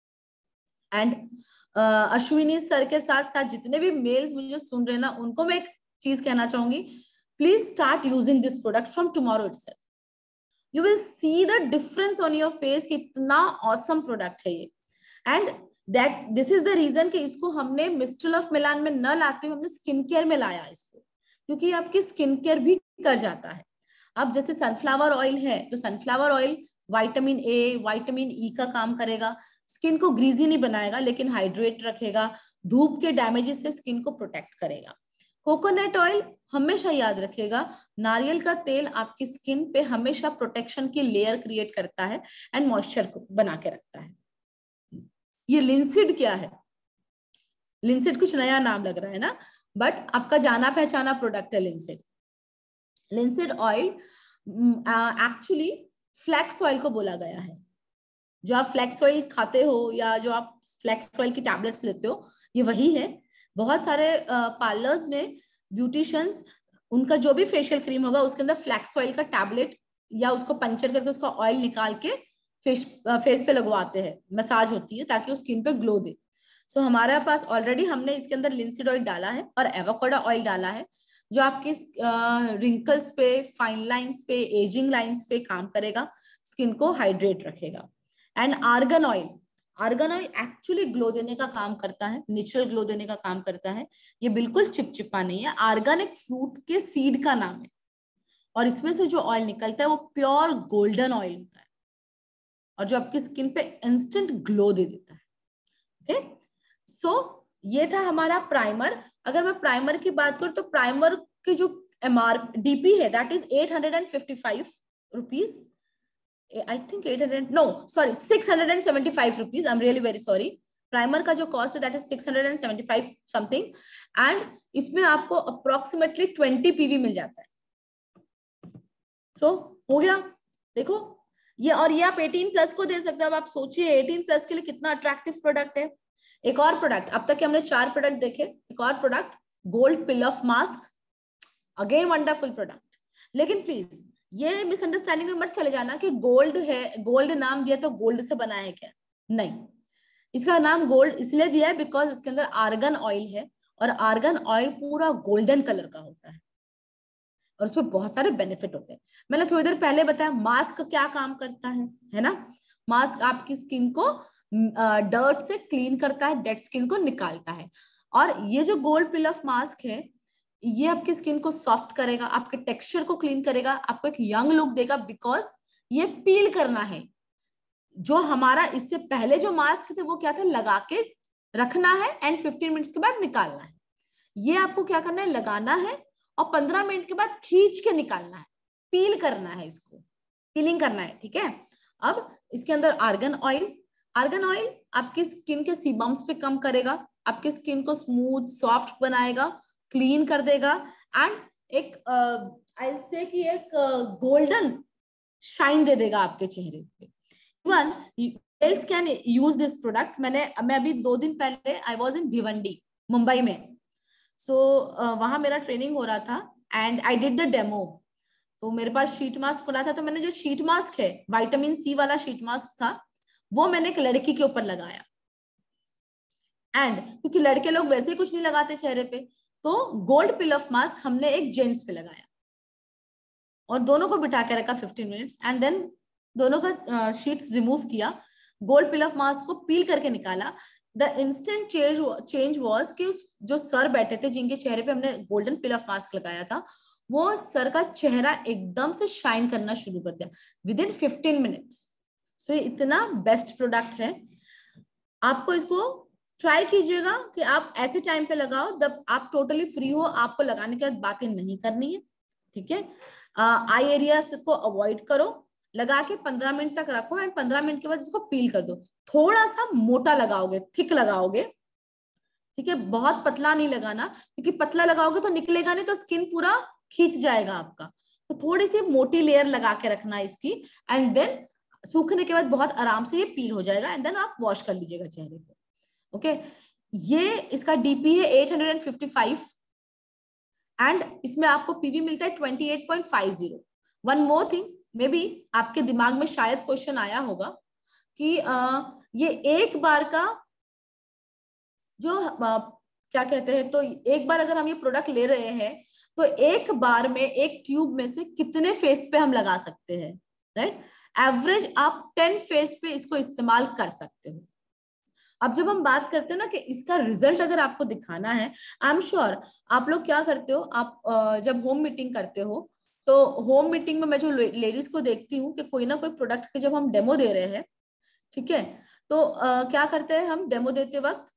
का। एंड अश्विनी सर के साथ साथ जितने भी मेल्स मुझे सुन रहे हैं ना, उनको मैं एक चीज कहना चाहूंगी, please start using this product from tomorrow itself. You will see the difference on your face, कितना ऑसम प्रोडक्ट है ये। And that this is the reason कि इसको हमने मिस्ट्रल ऑफ मिलान में न लाते हुए हमने स्किन केयर में लाया इसको, क्योंकि आपकी स्किन केयर भी कर जाता है। अब जैसे सनफ्लावर ऑयल है, तो sunflower oil vitamin A, vitamin E का काम करेगा, स्किन को ग्रीजी नहीं बनाएगा लेकिन हाइड्रेट रखेगा, धूप के डैमेजेस से स्किन को प्रोटेक्ट करेगा। कोकोनट ऑयल हमेशा याद रखेगा, नारियल का तेल आपकी स्किन पे हमेशा प्रोटेक्शन की लेयर क्रिएट करता है एंड मॉइस्चर को बना के रखता है। ये लिंसिड क्या है, लिंसिड कुछ नया नाम लग रहा है ना, बट आपका जाना पहचाना प्रोडक्ट है linseed. Linseed oil actually flax oil को बोला गया है। जो आप फ्लैक्स ऑयल खाते हो या जो आप फ्लैक्स ऑयल की टैबलेट्स लेते हो, ये वही है। बहुत सारे पार्लर्स uh, में ब्यूटिशियंस, उनका जो भी फेशियल क्रीम होगा उसके अंदर फ्लैक्स ऑयल का टैबलेट या उसको पंचर करके उसका ऑयल निकाल के फेस फेस पे लगवाते हैं, मसाज होती है ताकि वो स्किन पे ग्लो दे। सो so, हमारे पास ऑलरेडी हमने इसके अंदर लिंसिड ऑयल डाला है और एवोकाडो ऑयल डाला है, जो आपके रिंकल्स पे, फाइन लाइंस पे, एजिंग लाइंस पे काम करेगा, स्किन को हाइड्रेट रखेगा। And argan oil, argan oil actually glow देने का काम करता है, नेचुरल ग्लो देने का काम करता है। ये बिल्कुल चिपचिपा नहीं है। आर्गन एक फ्रूट के सीड का नाम है और इसमें से जो ऑयल निकलता है वो प्योर गोल्डन ऑयल होता है और जो आपकी स्किन पे इंस्टेंट ग्लो दे देता है। ओके, सो ये था हमारा प्राइमर। अगर मैं प्राइमर की बात करूं तो प्राइमर की जो एमआर डीपी है that is eight hundred fifty five rupees. I think eight hundred, no, sorry, six hundred seventy-five rupees. I'm really very sorry. Primer का जो कॉस्ट है that is six hundred seventy-five something, and इसमें आपको approximately twenty PV मिल जाता है। so, हो गया, देखो ये, और ये आप eighteen प्लस को दे सकते हो। अब आप सोचिए eighteen प्लस के लिए कितना अट्रैक्टिव प्रोडक्ट है। एक और प्रोडक्ट, अब तक हमने चार प्रोडक्ट देखे, एक और product gold peel off mask, again wonderful product. लेकिन प्लीज ये मिसअंडरस्टैंडिंग में मत चले जाना कि गोल्ड है, गोल्ड नाम दिया तो गोल्ड से बना है क्या, नहीं। इसका नाम गोल्ड इसलिए दिया है बिकॉज इसके अंदर आर्गन ऑयल है और आर्गन ऑयल पूरा गोल्डन कलर का होता है और उसमें बहुत सारे बेनिफिट होते हैं। मैंने थोड़ी देर पहले बताया मास्क क्या काम करता है, है ना। मास्क आपकी स्किन को डर्ट से क्लीन करता है, डेड स्किन को निकालता है। और ये जो गोल्ड पिल ऑफ मास्क है ये आपकी स्किन को सॉफ्ट करेगा, आपके टेक्सचर को क्लीन करेगा, आपको एक यंग लुक देगा बिकॉज ये पील करना है। जो हमारा इससे पहले जो मास्क थे वो क्या थे, लगा के रखना है एंड फिफ्टीन मिनट्स के बाद निकालना है। ये आपको क्या करना है, लगाना है और पंद्रह मिनट के बाद खींच के निकालना है, पील करना है, इसको पीलिंग करना है, ठीक है। अब इसके अंदर आर्गन ऑयल, आर्गन ऑयल आपकी स्किन के सीबम्स पे कम करेगा, आपकी स्किन को स्मूथ सॉफ्ट बनाएगा, क्लीन कर देगा एंड एक आई विल से कि एक गोल्डन शाइन दे देगा आपके चेहरे पे। Even girls can use this product. मैंने मैं अभी दो दिन पहले I was in Bhiwandi Mumbai में, सो so, uh, वहां मेरा ट्रेनिंग हो रहा था and I did the demo. तो मेरे पास शीट मास्क खुला था, तो मैंने जो शीट मास्क है विटामिन सी वाला शीट मास्क था वो मैंने एक लड़की के ऊपर लगाया। एंड क्योंकि लड़के लोग वैसे ही कुछ नहीं लगाते चेहरे पे, तो गोल्ड पिल ऑफ मास्क हमने एक जेंट्स पे लगाया और दोनों को बिठा के रखा फिफ्टीन मिनट्स एंड देन दोनों का शीट्स रिमूव किया गोल्ड पिल ऑफ मास्क को पील करके निकाला, the instant change change was कि उस जो सर बैठे थे जिनके चेहरे पे हमने गोल्डन पिल ऑफ मास्क लगाया था, वो सर का चेहरा एकदम से शाइन करना शुरू कर दिया within fifteen minutes. So ये इतना बेस्ट प्रोडक्ट है, आपको इसको ट्राई कीजिएगा कि आप ऐसे टाइम पे लगाओ जब आप टोटली फ्री हो, आपको लगाने के बाद बातें नहीं करनी है, ठीक है। आई एरियाज को अवॉइड करो, लगा के पंद्रह मिनट तक रखो एंड पंद्रह मिनट के बाद इसको पील कर दो। थोड़ा सा मोटा लगाओगे, थिक लगाओगे, ठीक है, बहुत पतला नहीं लगाना, क्योंकि पतला लगाओगे तो निकलेगा नहीं, तो स्किन पूरा खींच जाएगा आपका। तो थोड़ी सी मोटी लेयर लगा के रखना इसकी, एंड देन सूखने के बाद बहुत आराम से ये पील हो जाएगा, एंड देन आप वॉश कर लीजिएगा चेहरे पे। ओके, ये इसका डीपी है एट फिफ्टी फाइव एंड इसमें आपको पीवी मिलता है twenty eight point five zero. One more thing, maybe आपके दिमाग में शायद क्वेश्चन आया होगा कि आ, ये एक बार का जो आ, क्या कहते हैं, तो एक बार अगर हम ये प्रोडक्ट ले रहे हैं तो एक बार में एक ट्यूब में से कितने फेस पे हम लगा सकते हैं, राइट। एवरेज आप टेन फेस पे इसको इस्तेमाल कर सकते हो। अब जब हम बात करते हैं ना कि इसका रिजल्ट अगर आपको दिखाना है, आई एम श्योर आप लोग क्या करते हो, आप जब होम मीटिंग करते हो तो होम मीटिंग में मैं जो लेडीज को देखती हूँ कि कोई ना कोई प्रोडक्ट के जब हम डेमो दे रहे हैं, ठीक है, तो uh, क्या करते हैं, हम डेमो देते वक्त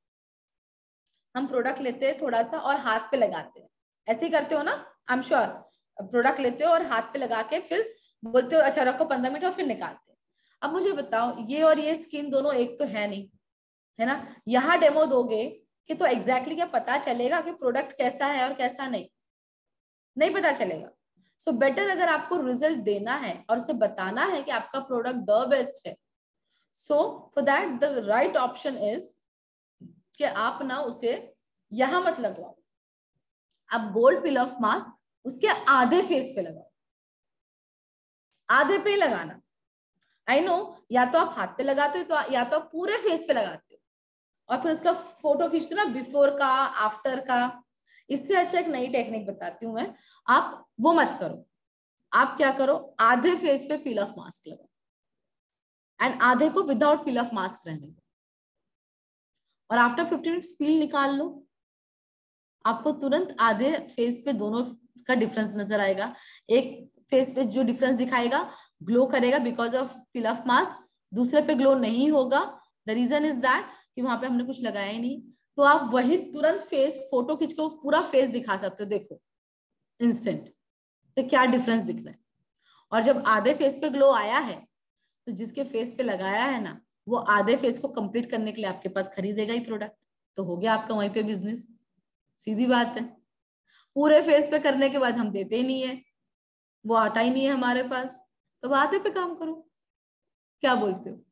हम प्रोडक्ट लेते हैं थोड़ा सा और हाथ पे लगाते हैं, ऐसे ही करते हो ना, आई एम श्योर। प्रोडक्ट लेते हो और हाथ पे लगा के फिर बोलते हो अच्छा रखो पंद्रह मिनट और फिर निकालते हैं। अब मुझे बताओ, ये और ये स्किन दोनों एक तो है नहीं, है ना। यहाँ डेमो दोगे कि तो एग्जैक्टली क्या पता चलेगा कि प्रोडक्ट कैसा है और कैसा नहीं, नहीं पता चलेगा। सो so बेटर अगर आपको रिजल्ट देना है और उसे बताना है कि आपका प्रोडक्ट द बेस्ट है, so for that the right option is कि आप ना उसे यहां मत लगवाओ, आप गोल्ड पिल ऑफ मास्क उसके आधे फेस पे लगाओ, आधे पे ही लगाना। आई नो, या तो आप हाथ पे लगाते हो तो या तो आप पूरे फेस पे लगाते हो और फिर उसका फोटो खींचते ना, बिफोर का आफ्टर का। इससे अच्छा एक नई टेक्निक बताती हूँ मैं, आप वो मत करो, आप क्या करो, आधे फेस पे पील ऑफ मास्क लगाओ एंड आधे को विदाउट पील ऑफ मास्क रहने दो, और आफ्टर फिफ्टी मिनट्स पील निकाल लो। आपको तुरंत आधे फेस पे दोनों का डिफरेंस नजर आएगा। एक फेस पे जो डिफरेंस दिखाएगा, ग्लो करेगा because of peel off mask, दूसरे पे ग्लो नहीं होगा। द रीजन इज दैट कि वहां पे हमने कुछ लगाया ही नहीं। तो आप वही तुरंत फेस फोटो खींच के पूरा फेस दिखा सकते हो, देखो इंस्टेंट तो क्या डिफरेंस दिख रहा है। और जब आधे फेस पे ग्लो आया है तो जिसके फेस पे लगाया है ना, वो आधे फेस को कंप्लीट करने के लिए आपके पास खरीदेगा ही प्रोडक्ट, तो हो गया आपका वहीं पे बिजनेस। सीधी बात है। पूरे फेस पे करने के बाद हम देते ही नहीं है, वो आता ही नहीं है हमारे पास, तो आधे पे काम करो, क्या बोलते हो,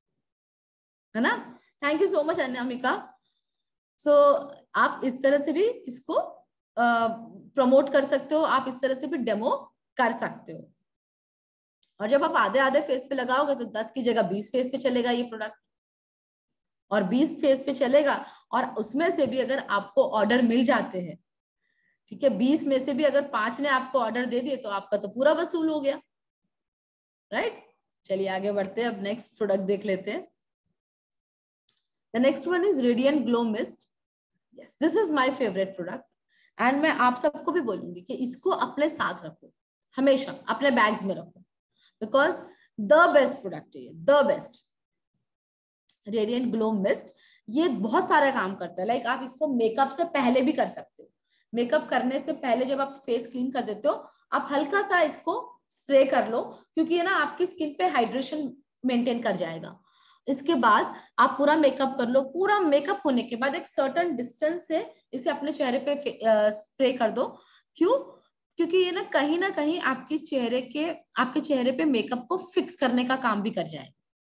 है ना। Thank you so much Anamika. So आप इस तरह से भी इसको प्रमोट कर सकते हो, आप इस तरह से भी डेमो कर सकते हो। और जब आप आधे आधे फेस पे लगाओगे तो दस की जगह बीस फेस पे चलेगा ये प्रोडक्ट, और बीस फेस पे चलेगा, और उसमें से भी अगर आपको ऑर्डर मिल जाते हैं, ठीक है, बीस में से भी अगर पांच ने आपको ऑर्डर दे दिए तो आपका तो पूरा वसूल हो गया, राइट। चलिए आगे बढ़ते हैं, अब नेक्स्ट प्रोडक्ट देख लेते हैं। The next one is Radiant Glow Mist. Yes, this is my favorite product. And मैं आप सबको भी बोलूंगी कि इसको अपने साथ रखो, हमेशा अपने बैग्स में रखो, बिकॉज द बेस्ट प्रोडक्ट है ये, the best radiant glow mist. ये बहुत सारा काम करता है, लाइक आप इसको मेकअप से पहले भी कर सकते हो। मेकअप करने से पहले जब आप फेस क्लीन कर देते हो, आप हल्का सा इसको स्प्रे कर लो, क्योंकि ये ना आपकी स्किन पे हाइड्रेशन मेंटेन कर जाएगा। इसके बाद आप पूरा मेकअप कर लो, पूरा मेकअप होने के बाद एक सर्टेन डिस्टेंस से इसे अपने चेहरे पे स्प्रे कर दो। क्यों? क्योंकि ये ना कहीं ना कहीं आपके चेहरे के आपके चेहरे पे मेकअप को फिक्स करने का काम भी कर जाएगा।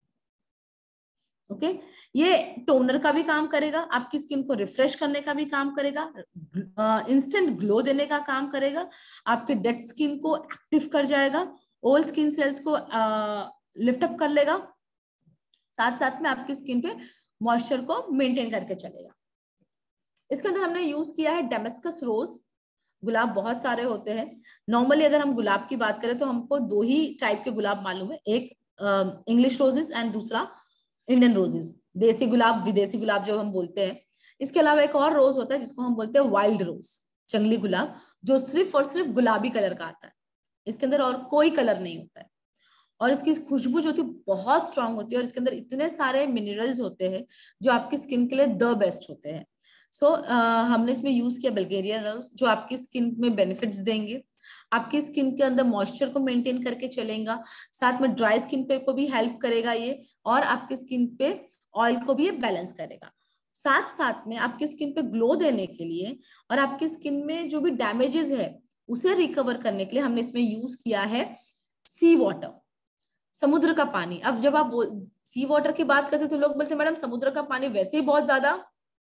Okay okay? ये टोनर का भी काम करेगा, आपकी स्किन को रिफ्रेश करने का भी काम करेगा, इंस्टेंट ग्लो देने का काम करेगा, आपके डेड स्किन को एक्टिव कर जाएगा, ओल्ड स्किन सेल्स को लिफ्ट अप कर लेगा, साथ साथ में आपकी स्किन पे मॉइस्चर को मेंटेन करके चलेगा। इसके अंदर हमने यूज किया है डेमेस्कस रोज। गुलाब बहुत सारे होते हैं, नॉर्मली अगर हम गुलाब की बात करें तो हमको दो ही टाइप के गुलाब मालूम है, एक इंग्लिश रोजेस एंड दूसरा इंडियन रोजेस, देसी गुलाब, विदेशी गुलाब जो हम बोलते हैं। इसके अलावा एक और रोज होता है जिसको हम बोलते हैं वाइल्ड रोज, जंगली गुलाब, जो सिर्फ और सिर्फ गुलाबी कलर का आता है, इसके अंदर और कोई कलर नहीं होता है, और इसकी खुशबू जो होती है बहुत स्ट्रांग होती है, और इसके अंदर इतने सारे मिनरल्स होते हैं जो आपकी स्किन के लिए द बेस्ट होते हैं। सो so, uh, हमने इसमें यूज किया बल्गेरियन रोज, जो आपकी स्किन में बेनिफिट्स देंगे, आपकी स्किन के अंदर मॉइस्चर को मेंटेन करके चलेगा, साथ में ड्राई स्किन पे को भी हेल्प करेगा ये, और आपकी स्किन पे ऑयल को भी ये बैलेंस करेगा। साथ साथ में आपकी स्किन पे ग्लो देने के लिए और आपकी स्किन में जो भी डैमेजेस है उसे रिकवर करने के लिए हमने इसमें यूज किया है सी वाटर, समुद्र का पानी। अब जब आप सी वाटर की बात करते तो लोग बोलते मैडम समुद्र का पानी वैसे ही बहुत ज्यादा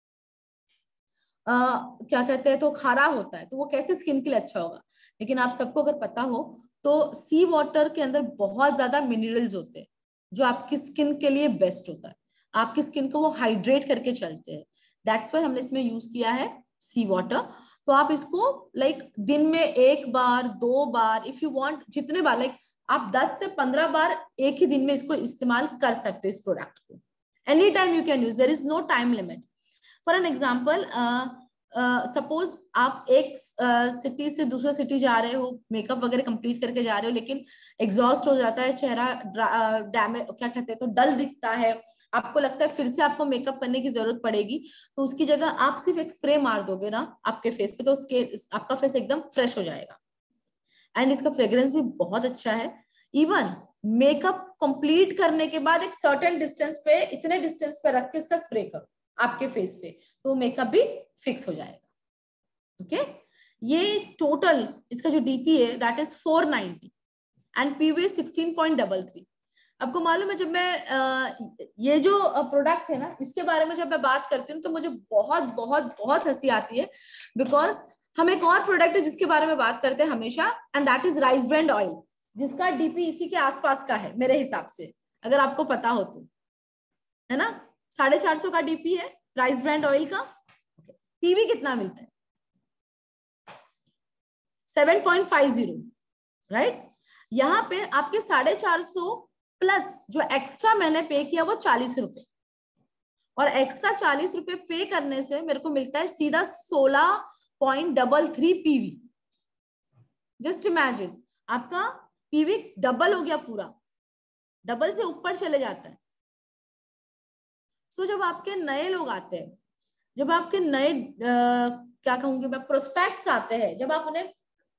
आ, क्या कहते हैं तो खारा होता है, तो वो कैसे स्किन के लिए अच्छा होगा। लेकिन आप सबको अगर पता हो तो सी वाटर के अंदर बहुत ज्यादा मिनरल्स होते हैं जो आपकी स्किन के लिए बेस्ट होता है, आपकी स्किन को वो हाइड्रेट करके चलते हैं। दैट्स वाई हमने इसमें यूज किया है सी वाटर। तो आप इसको लाइक like, दिन में एक बार, दो बार, इफ यू वांट जितने बार, लाइक like, आप दस से पंद्रह बार एक ही दिन में इसको इस्तेमाल कर सकते हैं इस प्रोडक्ट को। Any time you can use, there is no time limit. For an example, suppose आप एक सिटी uh, से दूसरे सिटी जा रहे हो, मेकअप वगैरह कंप्लीट करके जा रहे हो, लेकिन एग्जॉस्ट हो जाता है, चेहरा डैमेज uh, क्या कहते हैं तो डल दिखता है, आपको लगता है फिर से आपको मेकअप करने की जरूरत पड़ेगी, तो उसकी जगह आप सिर्फ एक स्प्रे मार दोगे ना आपके फेस पे, तो उसके आपका फेस एकदम फ्रेश हो जाएगा। एंड इसका फ्रेग्रेंस भी बहुत अच्छा है। इवन मेकअप कंप्लीट करने के बाद एक सर्टेन डिस्टेंस पे, इतने डिस्टेंस पे रख के इसका स्प्रे करो आपके फेस पे, तो मेकअप भी फिक्स हो जाएगा। ओके, ये टोटल इसका जो डीपी है that is four ninety and PV sixteen point double three. आपको मालूम है जब मैं आ, ये जो प्रोडक्ट है ना इसके बारे में जब मैं बात करती हूँ तो मुझे बहुत बहुत बहुत हंसी आती है, बिकॉज हम एक और प्रोडक्ट है जिसके बारे में बात करते हैं हमेशा, and that is rice bran oil, जिसका डीपी इसी के आसपास का है मेरे हिसाब से, अगर आपको पता हो तो, है ना। साढ़े चार सौ का डीपी है राइस ब्रांड ऑयल का। पीवी कितना मिलता है? Seven point five zero, right. यहाँ पे आपके साढ़े चार सौ प्लस जो एक्स्ट्रा मैंने पे किया वो चालीस रुपए, और एक्स्ट्रा चालीस रुपए पे करने से मेरे को मिलता है सीधा सोलह point double three PV. Just imagine, आपका पीवी डबल हो गया, पूरा डबल से ऊपर चले जाता है। सो so, जब आपके नए लोग आते हैं, जब आपके नए आ, क्या कहूंगी मैं, प्रोस्पेक्ट्स आते हैं, जब आप उन्हें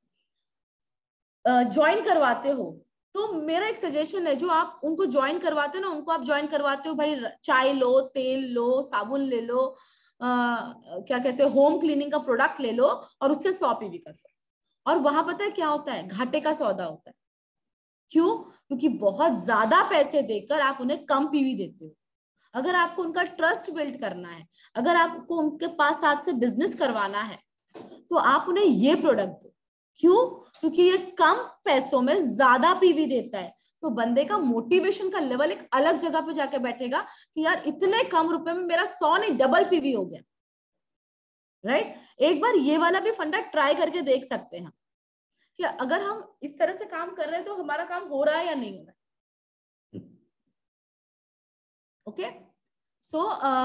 ज्वाइन करवाते हो, तो मेरा एक सजेशन है, जो आप उनको ज्वाइन करवाते हो ना, उनको आप ज्वाइन करवाते हो भाई, चाय लो, तेल लो, साबुन ले लो, आ, क्या कहते हैं होम क्लीनिंग का प्रोडक्ट ले लो, और उससे सौ पीवी कर लो। और वहां पता है क्या होता है? घाटे का सौदा होता है। क्यों? क्योंकि बहुत ज्यादा पैसे देकर आप उन्हें कम पीवी देते हो। अगर आपको उनका ट्रस्ट बिल्ड करना है, अगर आपको उनके पास साथ से बिजनेस करवाना है, तो आप उन्हें ये प्रोडक्ट दो। क्यों? क्योंकि ये कम पैसों में ज्यादा पीवी देता है, तो बंदे का मोटिवेशन का लेवल एक अलग जगह पे जाके बैठेगा कि यार इतने कम रुपए में मेरा सौ नहीं डबल पीवी हो गया, राइट। एक बार ये वाला भी फंडा ट्राई करके देख सकते हैं कि अगर हम इस तरह से काम कर रहे हैं तो हमारा काम हो रहा है या नहीं हो रहा है। Okay, so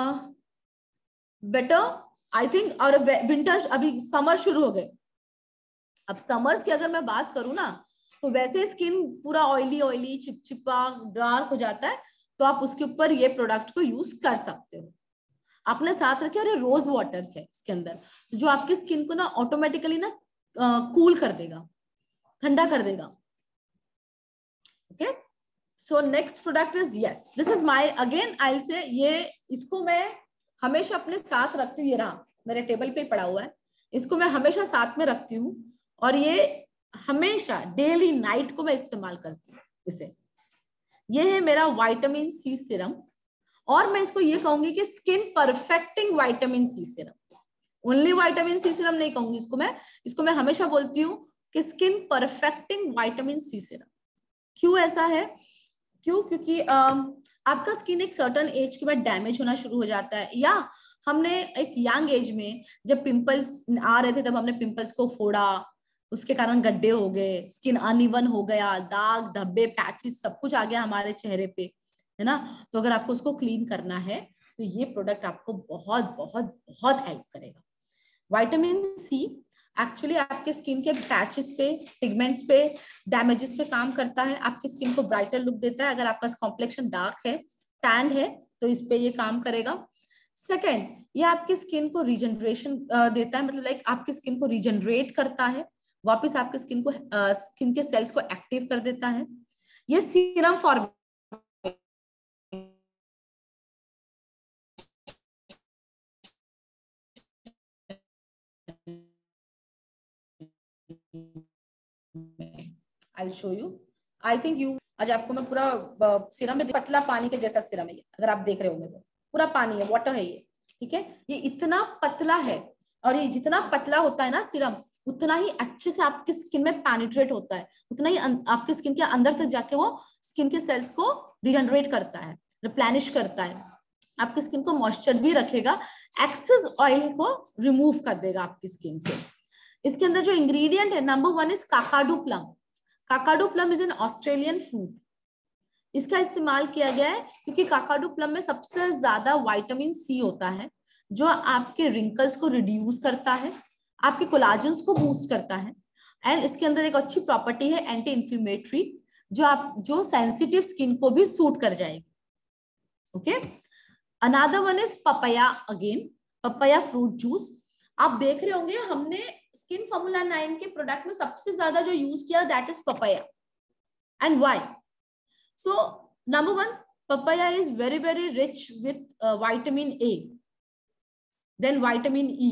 better I think. और विंटर, अभी समर शुरू हो गए, अब समर्स की अगर मैं बात करूं ना, तो वैसे स्किन पूरा ऑयली ऑयली चिपचिपा डार्क हो जाता है, तो आप उसके ऊपर ये प्रोडक्ट को यूज कर सकते हो। आपने साथ रखे, और ये रोज वाटर है इसके अंदर, जो आपकी स्किन को ना ऑटोमेटिकली ना कूल कर देगा, ठंडा कर देगा। Okay, so next product is, yes this is my, again I say, ये इसको मैं हमेशा अपने साथ रखती हूँ। ये रहा मेरे टेबल पे पड़ा हुआ है, इसको मैं हमेशा साथ में रखती हूँ, और ये हमेशा डेली नाइट को मैं इस्तेमाल करती हूँ इसे। ये है मेरा विटामिन सी सीरम, और मैं इसको ये कहूंगी कि skin perfecting vitamin C serum. Only vitamin C serum नहीं कहूंगी इसको मैं, इसको मैं हमेशा बोलती हूँ कि skin perfecting vitamin C serum. क्यों ऐसा है? क्यों? क्योंकि आ, आपका स्किन एक सर्टेन एज के बाद डैमेज होना शुरू हो जाता है, या हमने एक यंग एज में जब पिंपल्स आ रहे थे तब हमने पिंपल्स को फोड़ा, उसके कारण गड्ढे हो गए, स्किन अनइवन हो गया, दाग धब्बे पैचेस सब कुछ आ गया हमारे चेहरे पे। है ना। तो अगर आपको उसको क्लीन करना है तो ये प्रोडक्ट आपको बहुत बहुत बहुत हेल्प करेगा। विटामिन सी एक्चुअली आपके स्किन के पैचेस पे, पिगमेंट्स पे, डैमेजेस पे काम करता है, आपकी स्किन को ब्राइटर लुक देता है। अगर आपका कॉम्प्लेक्शन डार्क है, टैंड है, तो इस पे ये काम करेगा। सेकेंड, ये आपकी स्किन को रीजनरेशन देता है, मतलब लाइक आपकी स्किन को रीजनरेट करता है, वापस आपके स्किन को स्किन के सेल्स को एक्टिव कर देता है। ये serum form I'll show you. I think you आज आपको मैं पूरा सीरम में, पतला पानी के जैसा सीरम है ये, अगर आप देख रहे होंगे तो पूरा पानी है, वाटर है ये, ठीक है। ये इतना पतला है और ये जितना पतला होता है ना सीरम, उतना ही अच्छे से आपकी स्किन में पेनिट्रेट होता है, उतना ही आपकी स्किन के अंदर तक जाके वो स्किन के सेल्स को रिजनरेट करता है, रिप्लेनिश करता है, आपकी स्किन को मॉइस्चर भी रखेगा, एक्सेस ऑयल को रिमूव कर देगा आपकी स्किन से। इसके अंदर जो इंग्रेडिएंट है, number one is Kakadu plum. Kakadu plum is an Australian fruit. इसका इस्तेमाल किया गया है क्योंकि काकाडू प्लम में सबसे ज्यादा विटामिन सी होता है, जो आपके रिंकल्स को रिड्यूस करता है, आपके कोलाजन्स को बूस्ट करता है, एंड इसके अंदर एक अच्छी प्रॉपर्टी है एंटी इंफ्लेमेटरी, जो आप जो सेंसिटिव स्किन को भी सूट कर जाएगी। Okay, another one is papaya. Again papaya fruit juice. आप देख रहे होंगे हमने स्किन फॉर्मूला नाइन के प्रोडक्ट में सबसे ज्यादा जो यूज किया that is papaya. And why? So number one, papaya is very very rich with vitamin A, then vitamin E.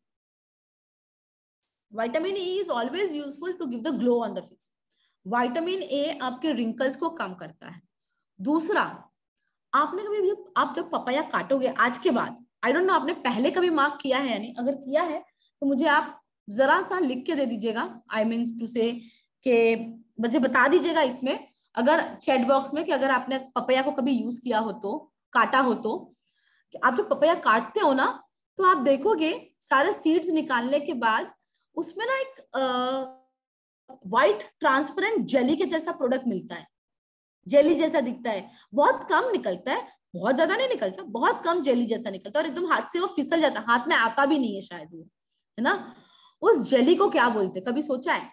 Vitamin E is always useful to give the glow on the face. Vitamin A आपके wrinkles को कम करता है। दूसरा, आपने कभी भी आप जब पपाया काटोगे आज के बाद, आई डोंट नो आपने पहले कभी मार्क किया है या नहीं, अगर किया है तो मुझे आप जरा सा लिख के दे दीजिएगा, आई मीन टू से कि मुझे बता दीजिएगा इसमें, अगर चैट बॉक्स में, कि अगर आपने पपाया को कभी यूज किया हो तो, काटा हो तो। कि आप जब पपाया काटते हो ना तो आप देखोगे सारे सीड्स निकालने के बाद उसमें ना एक व्हाइट ट्रांसपेरेंट जेली के जैसा प्रोडक्ट मिलता है, जेली जैसा दिखता है, बहुत कम निकलता है, बहुत ज्यादा नहीं निकलता, बहुत कम जेली जैसा निकलता है और एकदम हाथ से वो फिसल जाता है, हाथ में आता भी नहीं है शायद वो, है ना। उस जेली को क्या बोलते हैं, कभी सोचा है?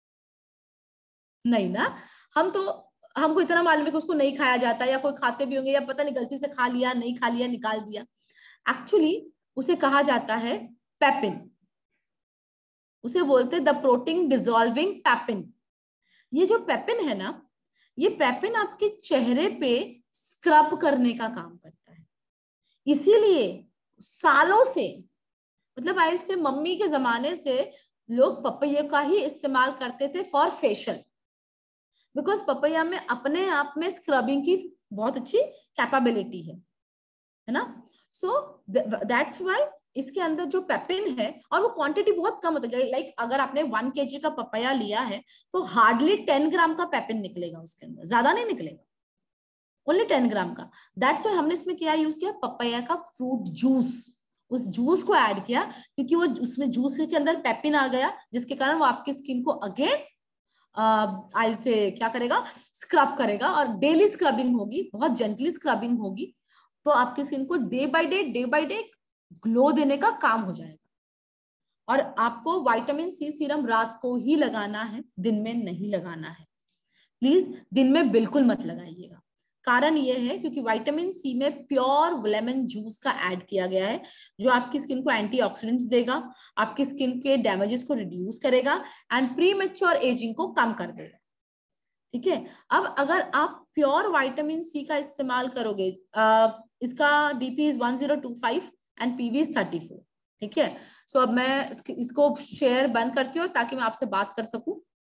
नहीं ना। हम तो हमको इतना मालूम है कि उसको नहीं खाया जाता, या कोई खाते भी होंगे, या पता नहीं गलती से खा लिया, नहीं खा लिया, निकाल दिया। एक्चुअली उसे कहा जाता है पेपिन, उसे बोलते हैं द प्रोटीन डिसॉल्विंग पेपिन। ये जो पेपिन है ना, ये पेपिन आपके चेहरे पे स्क्रब करने का काम करता है। इसीलिए सालों से, मतलब आई से मम्मी के जमाने से लोग पपैया का ही इस्तेमाल करते थे फॉर फेशियल, बिकॉज पपैया में अपने आप में स्क्रबिंग की बहुत अच्छी कैपेबिलिटी है, है ना। सो दैट्स व्हाई इसके अंदर जो पेपिन है, और वो क्वांटिटी बहुत कम होता है, लाइक अगर आपने वन केजी का पपैया लिया है तो हार्डली टेन ग्राम का पेपिन निकलेगा उसके अंदर, ज्यादा नहीं निकलेगा, ओनली टेन ग्राम का। दैट्स व्हाई हमने इसमें क्या यूज किया, पपैया का फ्रूट जूस, उस जूस को ऐड किया, क्योंकि वो उसमें जूस के अंदर पेपिन आ गया, जिसके कारण वो आपकी स्किन को अगेन आई से क्या करेगा, स्क्रब करेगा, और डेली स्क्रबिंग होगी, बहुत जेंटली स्क्रबिंग होगी, तो आपकी स्किन को day by day day by day glow देने का काम हो जाएगा। और आपको विटामिन सी सीरम रात को ही लगाना है, दिन में नहीं लगाना है, प्लीज दिन में बिल्कुल मत लगाइएगा। कारण ये है क्योंकि विटामिन सी में प्योर लेमन जूस का ऐड किया गया है, जो आपकी स्किन को एंटीऑक्सीडेंट्स देगा, आपकी स्किन के डैमेजेस को रिड्यूस करेगा एंड प्रीमेच्योर एजिंग को कम कर देगा। ठीक है, अब अगर आप प्योर विटामिन सी का इस्तेमाल करोगे, आ, इसका DP is one zero two five and PV is thirty four. ठीक है, सो अब मैं इसको शेयर बंद करती हूँ ताकि मैं आपसे बात कर सकूं।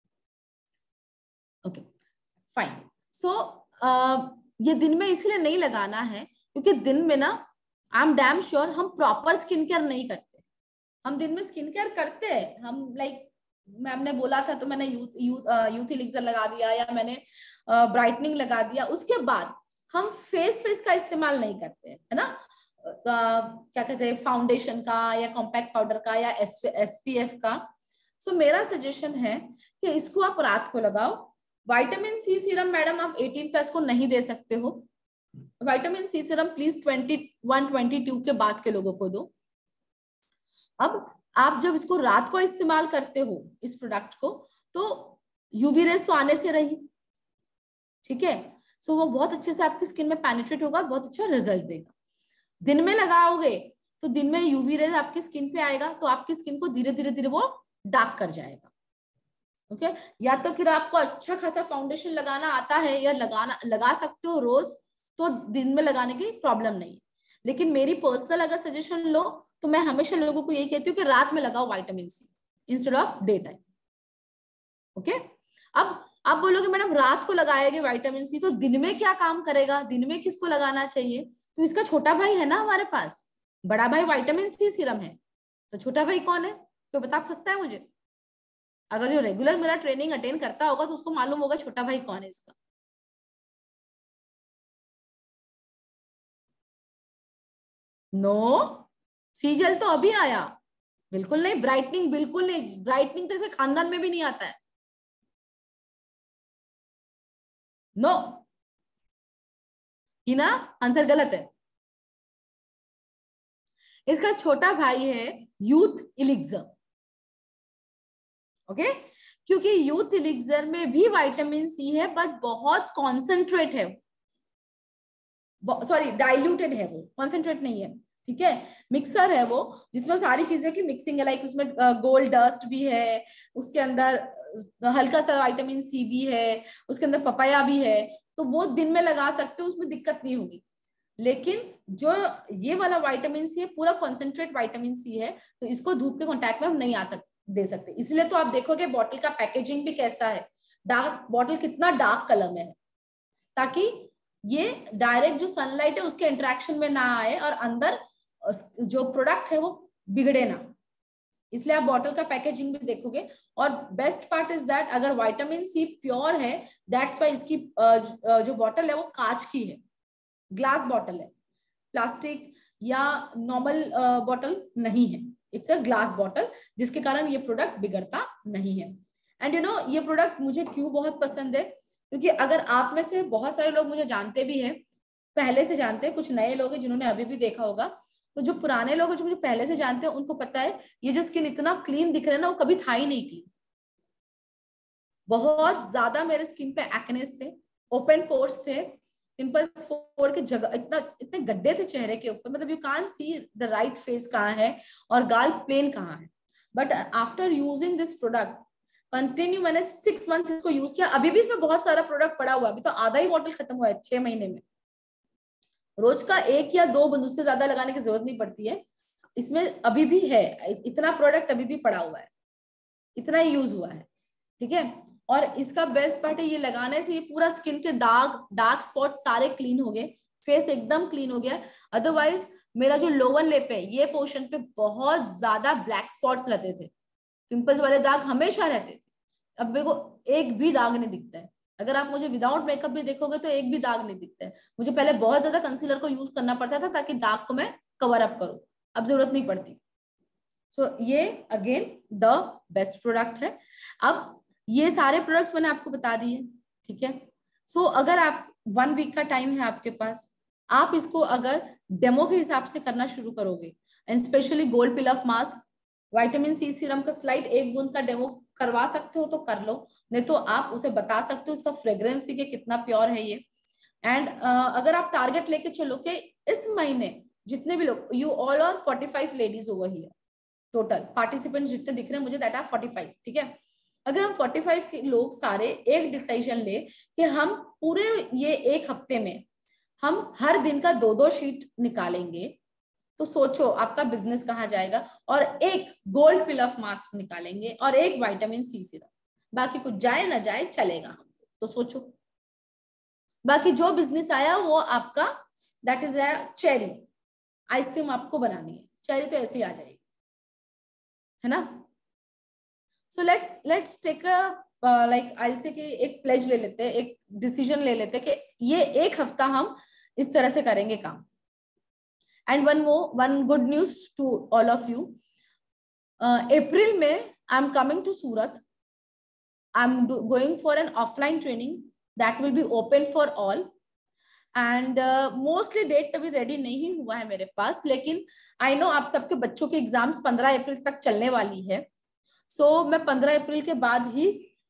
Okay fine. सो ये दिन में इसलिए नहीं लगाना है क्योंकि दिन में ना, आई एम डैम श्योर हम प्रॉपर स्किन केयर नहीं करते। हम दिन में स्किन केयर करते हैं, हम लाइक मैम ने बोला था तो मैंने यूथ यूथ यूथ एलिक्सर लगा दिया, या मैंने ब्राइटनिंग लगा दिया, उसके बाद हम फेस पे इसका इस्तेमाल नहीं करते, है ना। Uh, क्या कहते हैं, फाउंडेशन का या कॉम्पैक्ट पाउडर का या एसपीएफ का। सो so, मेरा सजेशन है कि इसको आप रात को लगाओ। विटामिन सी सीरम मैडम आप एटीन प्लस को नहीं दे सकते हो, vitamin C serum please twenty one twenty two के बाद के लोगों को दो। अब आप जब इसको रात को इस्तेमाल करते हो इस प्रोडक्ट को, तो यूवी रेज तो आने से रही, ठीक है, सो वो बहुत अच्छे से आपकी स्किन में पेनिट्रेट होगा, बहुत अच्छा रिजल्ट देगा। दिन में लगाओगे तो दिन में यूवी रेज आपकी स्किन पे आएगा, तो आपकी स्किन को धीरे धीरे धीरे वो डार्क कर जाएगा। Okay okay? या तो फिर आपको अच्छा खासा फाउंडेशन लगाना आता है या लगाना लगा सकते हो रोज, तो दिन में लगाने की प्रॉब्लम नहीं है। लेकिन मेरी पर्सनल अगर सजेशन लो तो मैं हमेशा लोगों को यही कहती हूँ कि रात में लगाओ vitamin C instead of day time. Okay, अब आप बोलोगे मैडम रात को लगाएंगे विटामिन सी तो दिन में क्या काम करेगा, दिन में किसको लगाना चाहिए? तो इसका छोटा भाई है ना हमारे पास, बड़ा भाई विटामिन सी सीरम है, तो छोटा भाई कौन है? तो बता सकता है मुझे? अगर जो रेगुलर मेरा ट्रेनिंग अटेंड करता होगा तो उसको मालूम होगा छोटा भाई कौन है इसका। नो, सीजल तो अभी आया, बिल्कुल नहीं। ब्राइटनिंग बिल्कुल नहीं, ब्राइटनिंग तो इसे खानदान में भी नहीं आता है। नो, ही ना, आंसर गलत है। इसका छोटा भाई है यूथ इलिक्सर। Okay okay? क्योंकि यूथ इलिक्सर में भी विटामिन सी है बट बहुत कॉन्सेंट्रेट है, सॉरी डाइल्यूटेड है, वो कॉन्सेंट्रेट नहीं है, ठीक है, मिक्सर है वो जिसमें सारी चीजें की मिक्सिंग है। लाइक उसमें गोल्ड डस्ट भी है, उसके अंदर हल्का सा विटामिन सी भी है, उसके अंदर पपाया भी है, तो वो दिन में लगा सकते हो, उसमें दिक्कत नहीं होगी। लेकिन जो ये वाला विटामिन सी है पूरा कॉन्सेंट्रेट विटामिन सी है, तो इसको धूप के कांटेक्ट में हम नहीं आ सकते दे सकते। इसलिए तो आप देखोगे बॉटल का पैकेजिंग भी कैसा है, डार्क बॉटल कितना डार्क कलर में है, ताकि ये डायरेक्ट जो सनलाइट है उसके इंटरेक्शन में ना आए और अंदर जो प्रोडक्ट है वो बिगड़े ना, इसलिए आप बॉटल का पैकेजिंग भी देखोगे। और बेस्ट पार्ट इज दैट अगर विटामिन सी प्योर है, दैट्स वाई इसकी जो बॉटल है वो कांच की है, ग्लास बॉटल है, प्लास्टिक या नॉर्मल बॉटल नहीं है, इट्स अ ग्लास बॉटल, जिसके कारण ये प्रोडक्ट बिगड़ता नहीं है। एंड यू नो ये प्रोडक्ट मुझे क्यों बहुत पसंद है, क्योंकि अगर आप में से बहुत सारे लोग मुझे जानते भी हैं, पहले से जानते हैं, कुछ नए लोग हैं जिन्होंने अभी भी देखा होगा, तो जो पुराने लोग हैं जो मुझे पहले से जानते हैं उनको पता है ये जो स्किन इतना क्लीन दिख रहा है ना, वो कभी था ही नहीं क्लीन। बहुत ज्यादा मेरे स्किन पे एक्नेस थे, ओपन पोर्स थे, पिंपल्स फोर के जगह इतना इतने गड्ढे थे चेहरे के ऊपर, मतलब you can't see the right face कहाँ है और गाल प्लेन कहाँ है। But after using this product continue, मैंने सिक्स मंथ इसको यूज किया, अभी भी इसमें बहुत सारा प्रोडक्ट पड़ा हुआ है, अभी तो आधा ही बॉटल खत्म हुआ है छह महीने में। रोज का एक या दो बंद, उससे ज्यादा लगाने की जरूरत नहीं पड़ती है, इसमें अभी भी है, इतना प्रोडक्ट अभी भी पड़ा हुआ है, इतना ही यूज हुआ है, ठीक है। और इसका बेस्ट पार्ट है ये लगाने से ये पूरा स्किन के दाग डार्क स्पॉट सारे क्लीन हो गए, फेस एकदम क्लीन हो गया। अदरवाइज मेरा जो लोअर लिप है ये पोर्शन पे बहुत ज्यादा ब्लैक स्पॉट्स रहते थे, पिंपल्स वाले दाग हमेशा रहते थे, अब मेरे को एक भी दाग नहीं दिखता है। अगर आप मुझे विदाउट मेकअप भी देखोगे तो एक भी दाग नहीं दिखता है। मुझे पहले बहुत ज्यादा कंसीलर को यूज करना पड़ता था ताकि दाग को मैं कवर अप करूं, अब जरूरत नहीं पड़ती। सो so, ये अगेन द बेस्ट प्रोडक्ट है। अब ये सारे प्रोडक्ट्स मैंने आपको बता दिए, ठीक है। सो so, अगर आप वन वीक का टाइम है आपके पास, आप इसको अगर डेमो के हिसाब से करना शुरू करोगे, and specially gold peel off mask vitamin C serum का स्लाइड एक बूंद का डेमो करवा सकते हो तो कर लो, नहीं तो आप उसे बता सकते हो इसका फ्रेग्रेंस के कितना प्योर है ये। एंड uh, अगर आप टारगेट लेके चलो कि इस महीने जितने भी लोग, you all are forty five ladies over here, total participants जितने दिख रहे हैं मुझे दैट आर फोर्टी फाइव, ठीक है। अगर हम फोर्टी फाइव के लोग सारे एक डिसीजन ले कि हम पूरे ये एक हफ्ते में हम हर दिन का दो दो शीट निकालेंगे, तो सोचो आपका बिजनेस कहाँ जाएगा। और एक गोल्ड पिल ऑफ मास्क निकालेंगे और एक विटामिन सी सीरम, बाकी कुछ जाए ना जाए चलेगा हम, तो सोचो बाकी जो बिजनेस आया वो आपका, that is a cherry ice cream आपको बनानी है, चेरी तो ऐसे ही आ जाएगी, है ना। So let's let's take a like I say कि एक प्लेज ले लेते हैं, एक डिसीजन ले लेते हैं कि ये एक हफ्ता हम इस तरह से करेंगे काम। And one more one good news to all of you, April में I am coming to Surat, I am going for an offline training that will be open for all, and mostly date अभी ready नहीं हुआ है मेरे पास, लेकिन I know आप सबके बच्चों के एग्जाम्स पंद्रह अप्रैल तक चलने वाली है. सो so, मैं पंद्रह अप्रैल के बाद ही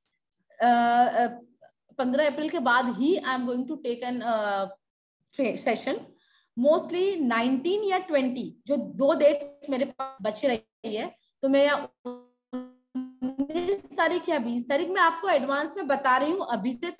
पंद्रह अप्रैल के बाद ही I am going to take an session. Mostly nineteen या ट्वेंटी जो दो डेट्स मेरे पास बच रही है, तो मैं उन्नीस तारीख या बीस तारीख में आपको एडवांस में बता रही हूँ अभी से,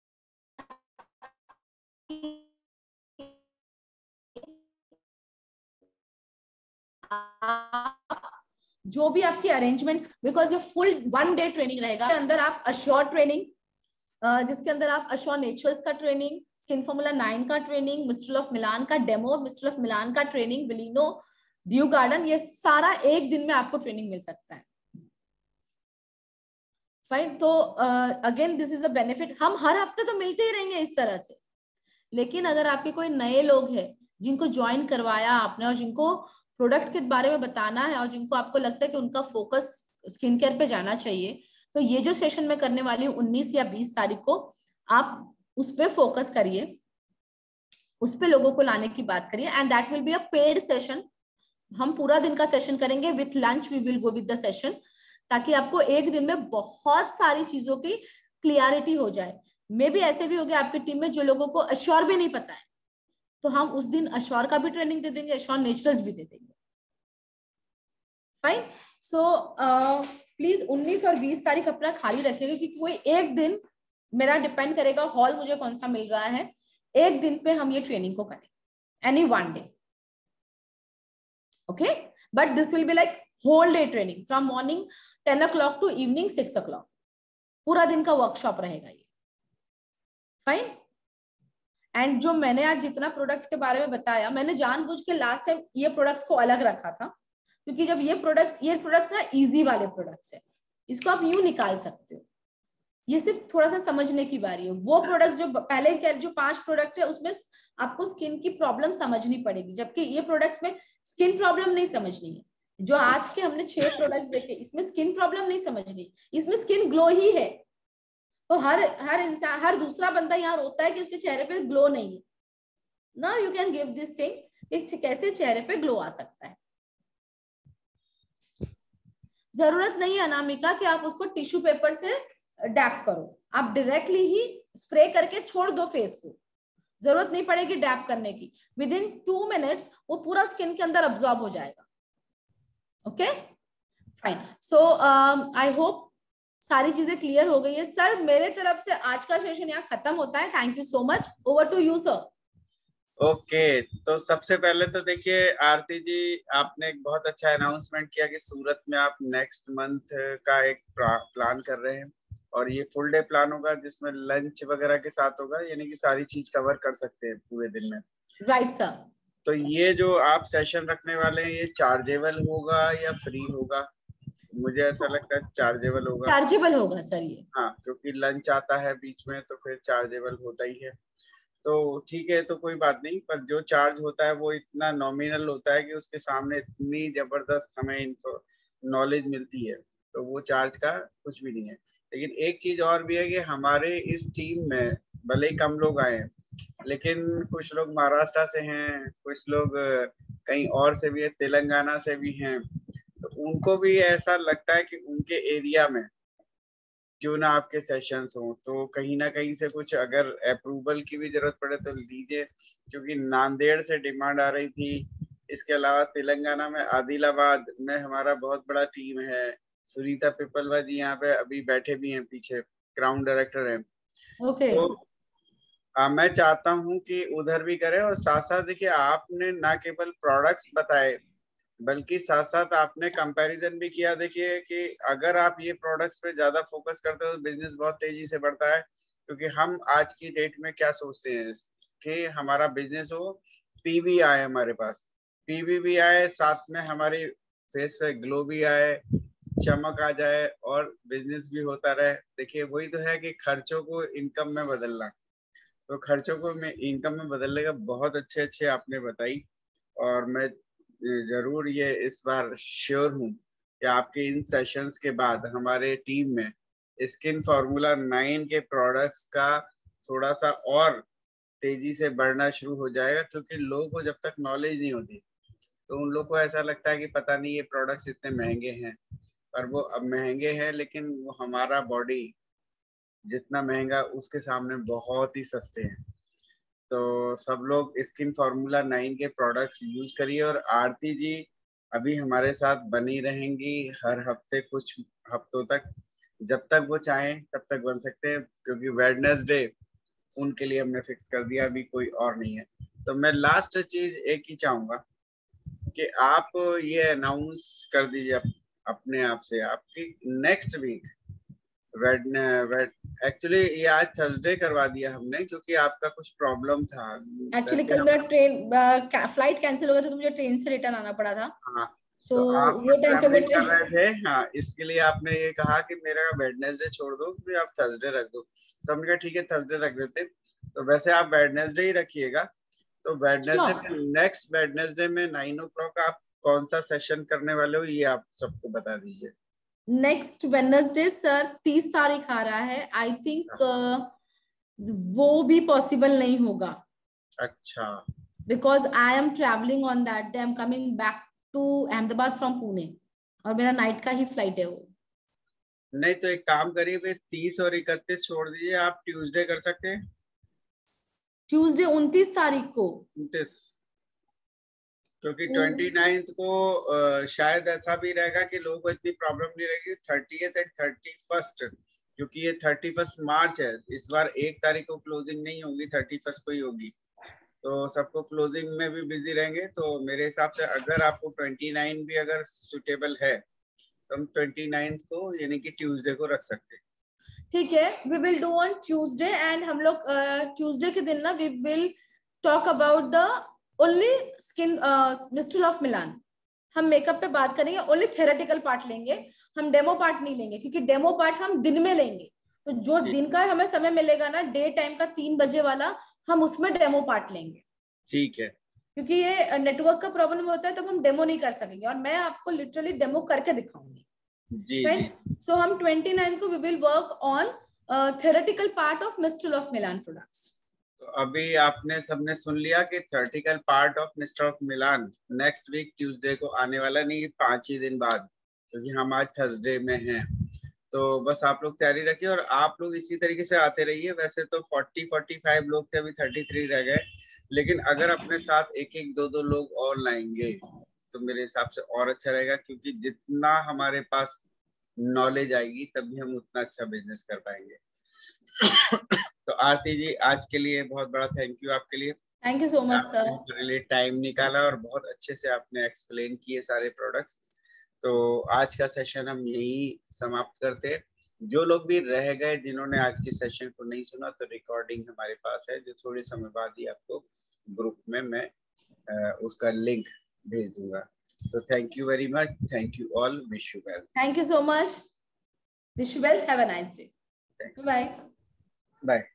जो भी आपकी अरेंजमेंट्स, बिकॉज ये फुल वन डे ट्रेनिंग रहेगा. अंदर आप अश्योर ट्रेनिंग, जिसके अंदर आप अश्योर नेचुरल्स का ट्रेनिंग, स्किन फॉर्मूला नाइन का ट्रेनिंग, मिस्टर ऑफ मिलान का डेमो, मिस्टर ऑफ मिलान का ट्रेनिंग, विलिनो, ड्यू गार्डन, ये सारा एक दिन में आपको ट्रेनिंग मिल सकता है. फाइन. तो again this is the benefit. हम हर हफ्ते तो मिलते ही रहेंगे इस तरह से, लेकिन अगर आपके कोई नए लोग हैं जिनको ज्वाइन करवाया आपने और जिनको प्रोडक्ट के बारे में बताना है और जिनको आपको लगता है कि उनका फोकस स्किन केयर पे जाना चाहिए, तो ये जो सेशन मैं करने वाली हूँ उन्नीस या बीस तारीख को, आप उस पर फोकस करिए, उस पे लोगों को लाने की बात करिए. And that will be a paid session. हम पूरा दिन का सेशन करेंगे, with lunch we will go with the session, ताकि आपको एक दिन में बहुत सारी चीजों की क्लियरिटी हो जाए. मे बी ऐसे भी हो गया आपकी टीम में जो लोगों को अश्योर भी नहीं पता है, तो हम उस दिन अश्योर का भी ट्रेनिंग दे देंगे, अश्योर नेचुरल्स भी दे देंगे. फाइन. सो प्लीज उन्नीस और बीस तारीख अपना खाली रखिएगा, क्योंकि कोई एक दिन मेरा डिपेंड करेगा हॉल मुझे कौन सा मिल रहा है, एक दिन पे हम ये ट्रेनिंग को करें, any one day. Okay, but this will be like whole day training from morning ten o'clock to evening six o'clock. पूरा दिन का वर्कशॉप रहेगा ये. फाइन. एंड जो मैंने आज जितना प्रोडक्ट के बारे में बताया, मैंने जानबूझ के लास्ट टाइम ये प्रोडक्ट्स को अलग रखा था, क्योंकि जब ये प्रोडक्ट्स ये प्रोडक्ट ना इजी वाले प्रोडक्ट्स है, इसको आप यूं निकाल सकते हो. ये सिर्फ थोड़ा सा समझने की बारी है. वो प्रोडक्ट्स जो पहले के जो पांच प्रोडक्ट है उसमें आपको स्किन की प्रॉब्लम समझनी पड़ेगी, जबकि ये प्रोडक्ट्स में स्किन प्रॉब्लम नहीं समझनी है. जो आज के हमने छह प्रोडक्ट्स देखे, इसमें स्किन प्रॉब्लम नहीं समझनी, इसमें स्किन ग्लो ही है. तो हर हर इंसान, हर दूसरा बंदा यहाँ रोता है कि उसके चेहरे पे ग्लो नहीं है. Now you can give this thing कि कैसे चेहरे पे ग्लो आ सकता है. जरूरत नहीं है अनामिका कि आप उसको टिश्यू पेपर से डैप करो, आप डायरेक्टली ही स्प्रे करके छोड़ दो फेस को, जरूरत नहीं पड़ेगी डैप करने की. विद इन टू मिनट्स वो पूरा स्किन के अंदर अब्सॉर्ब हो जाएगा. Okay, fine. So I hope सारी चीजें क्लियर हो गई है. सर मेरे तरफ से आज का सेशन यहाँ खत्म होता है. Thank you so much. Over to you sir. Okay okay, तो सबसे पहले तो देखिए आरती जी, आपने एक बहुत अच्छा अनाउंसमेंट किया कि सूरत में आप नेक्स्ट मंथ का एक प्लान कर रहे हैं, और ये फुल डे प्लान होगा जिसमें लंच वगैरह के साथ होगा, यानी कि सारी चीज कवर कर सकते हैं पूरे दिन में. Right right, sir. तो ये जो आप सेशन रखने वाले हैं, ये चार्जेबल होगा या फ्री होगा? मुझे ऐसा लगता है चार्जेबल होगा. चार्जेबल होगा सर ये. हाँ, क्योंकि लंच आता है बीच में, तो फिर चार्जेबल होता ही है. तो ठीक है, तो कोई बात नहीं, पर जो चार्ज होता है वो इतना नॉमिनल होता है कि उसके सामने इतनी जबरदस्त हमें इनको नॉलेज मिलती है, तो वो चार्ज का कुछ भी नहीं है. लेकिन एक चीज और भी है कि हमारे इस टीम में भले ही कम लोग आए, लेकिन कुछ लोग महाराष्ट्र से हैं, कुछ लोग कहीं और से भी है, तेलंगाना से भी हैं. तो उनको भी ऐसा लगता है कि उनके एरिया में क्यों ना आपके सेशंस हो, तो कहीं ना कहीं से कुछ अगर अप्रूवल की भी जरूरत पड़े तो लीजिए, क्योंकि नांदेड़ से डिमांड आ रही थी. इसके अलावा तेलंगाना में आदिलाबाद में हमारा बहुत बड़ा टीम है. सुनीता पिपलवा जी यहाँ पे अभी बैठे भी हैं पीछे, क्राउन डायरेक्टर हैं. okay. तो आ, मैं चाहता हूँ कि उधर भी करें, और साथ साथ देखिए आपने ना केवल प्रोडक्ट्स बताए, बल्कि साथ साथ आपने कंपैरिजन भी किया. देखिए कि अगर आप ये प्रोडक्ट्स पे ज्यादा फोकस करते हो तो बिजनेस बहुत तेजी से बढ़ता है. क्योंकि हम आज की डेट में क्या सोचते हैं कि हमारा बिजनेस हो, पीवी आए, हमारे पास पीवी भी आए, साथ में हमारी फेस पे ग्लो भी आए, चमक आ जाए, और बिजनेस भी होता रहे. देखिए वही तो है कि खर्चों को इनकम में बदलना. तो खर्चों को में इनकम में बदलने का बहुत अच्छे अच्छे आपने बताई, और मैं जरूर ये इस बार श्योर हूँ कि आपके इन सेशंस के बाद हमारे टीम में स्किन फॉर्मूला नाइन के प्रोडक्ट्स का थोड़ा सा और तेजी से बढ़ना शुरू हो जाएगा, क्योंकि लोगों को जब तक नॉलेज नहीं होती तो उन लोगों को ऐसा लगता है कि पता नहीं ये प्रोडक्ट्स इतने महंगे हैं, पर वो अब महंगे हैं लेकिन वो हमारा बॉडी जितना महंगा उसके सामने बहुत ही सस्ते हैं। तो सब लोग स्किन फार्मूला नाइन के प्रोडक्ट्स यूज करिए, और आरती जी अभी हमारे साथ बनी रहेंगी हर हफ्ते कुछ हफ्तों तक, जब तक वो चाहें तब तक बन सकते हैं, क्योंकि वेडनेसडे उनके लिए हमने फिक्स कर दिया, अभी कोई और नहीं है। तो मैं लास्ट चीज एक ही चाहूंगा कि आप ये अनाउंस कर दीजिए अप, अपने आप से आपकी नेक्स्ट वीक एक्चुअली ये आज थर्सडे करवा दिया हमने क्योंकि आपका कुछ प्रॉब्लम था। एक्चुअली कल मेरा ट्रेन फ्लाइट कैंसिल हो गया था तो मुझे ट्रेन से रिटर्न आना पड़ा था। हाँ, so, तो आप वो टाइम पे ट्रैवलिंग कर रहे थे। हाँ, इसके लिए आपने ये कहा कि मेरा वेडनेसडे छोड़ दो, फिर आप थर्सडे रख दो। तो हमने कहा ठीक है थर्सडे रख देते। तो वैसे आप वेडनेसडे ही रखिएगा। तो वेडनेसडे में नेक्स्ट वेडनेसडे में नाइन ओ क्लॉक आप कौन सा सेशन करने वाले हो ये आप सबको बता दीजिए। नेक्स्ट वेडनेसडे सर तीस तारीख आ रहा है। आई थिंक uh, वो भी पॉसिबल नहीं होगा। अच्छा। Because I am travelling on that day. I am coming back to Ahmedabad from Pune और मेरा नाइट का ही फ्लाइट है वो। नहीं तो एक काम करिए, फिर तीस और इकतीस छोड़ दीजिए, आप ट्यूसडे कर सकते हैं। ट्यूसडे उनतीस तारीख को उनतीस, क्योंकि ट्वेंटी नाइन्थ को आ, शायद ऐसा भी रहेगा कि लोगों को इतनी प्रॉब्लम नहीं रहेगी। थर्टीएथ एंड थर्टी फर्स्ट, क्योंकि ये थर्टी फर्स्ट मार्च है, इस बार एक तारीख को क्लोजिंग नहीं होगी, थर्टी फर्स्ट को ही होगी। तो सबको क्लोजिंग में भी बिजी रहेंगे। तो मेरे हिसाब से अगर आपको ट्वेंटी नाइन भी अगर सुटेबल है तो हम ट्वेंटी नाइन्थ को यानी कि ट्यूसडे को रख सकते हैं। ठीक है, we will do on Tuesday. And हम लोग ट्यूसडे uh, के दिन ना we will talk about the only skin mistral of Milan. हम मेकअप पे बात करेंगे, ओनली थेरेटिकल पार्ट लेंगे, हम डेमो पार्ट नहीं लेंगे, क्योंकि डेमो पार्ट हम दिन में लेंगे। तो जो दिन का हमें समय मिलेगा ना, डे टाइम का तीन बजे वाला, हम उसमें डेमो पार्ट लेंगे। ठीक है, क्योंकि ये नेटवर्क का प्रॉब्लम होता है तब हम डेमो नहीं कर सकेंगे, और मैं आपको लिटरली डेमो करके दिखाऊंगी। जी right? जी। So हम ट्वेंटी नाइन को we will work on uh, theoretical part of Mistral of Milan products. तो अभी आपने सबने सुन लिया कि theoretical part of mister of Milan next week Tuesday को आने वाला, नहीं पांच ही दिन बाद, क्योंकि हम आज थर्सडे में हैं। तो बस आप लोग तैयारी रखिए और आप लोग इसी तरीके से आते रहिए। वैसे तो फोर्टी फोर्टी फाइव लोग थे, अभी थर्टी थ्री रह गए, लेकिन अगर अपने साथ एक एक दो दो लोग और लाएंगे तो मेरे हिसाब से और अच्छा रहेगा, क्योंकि जितना हमारे पास नॉलेज आएगी तभी हम उतना अच्छा बिजनेस कर पाएंगे। तो आरती जी आज के लिए बहुत बड़ा थैंक यू आपके लिए। Thank you so much sir. मेरे लिए टाइम निकाला और बहुत अच्छे से आपने एक्सप्लेन किए सारे प्रोडक्ट्स। तो आज का सेशन हम यही समाप्त करते हैं। जो लोग भी रह गए जिन्होंने आज के सेशन को नहीं सुना, तो रिकॉर्डिंग हमारे पास है जो थोड़े समय बाद ही आपको ग्रुप में मैं आ, उसका लिंक भेज दूंगा। तो thank you very much, thank you all, wish you well. Thank you so much, wish you well, have a nice day, bye bye.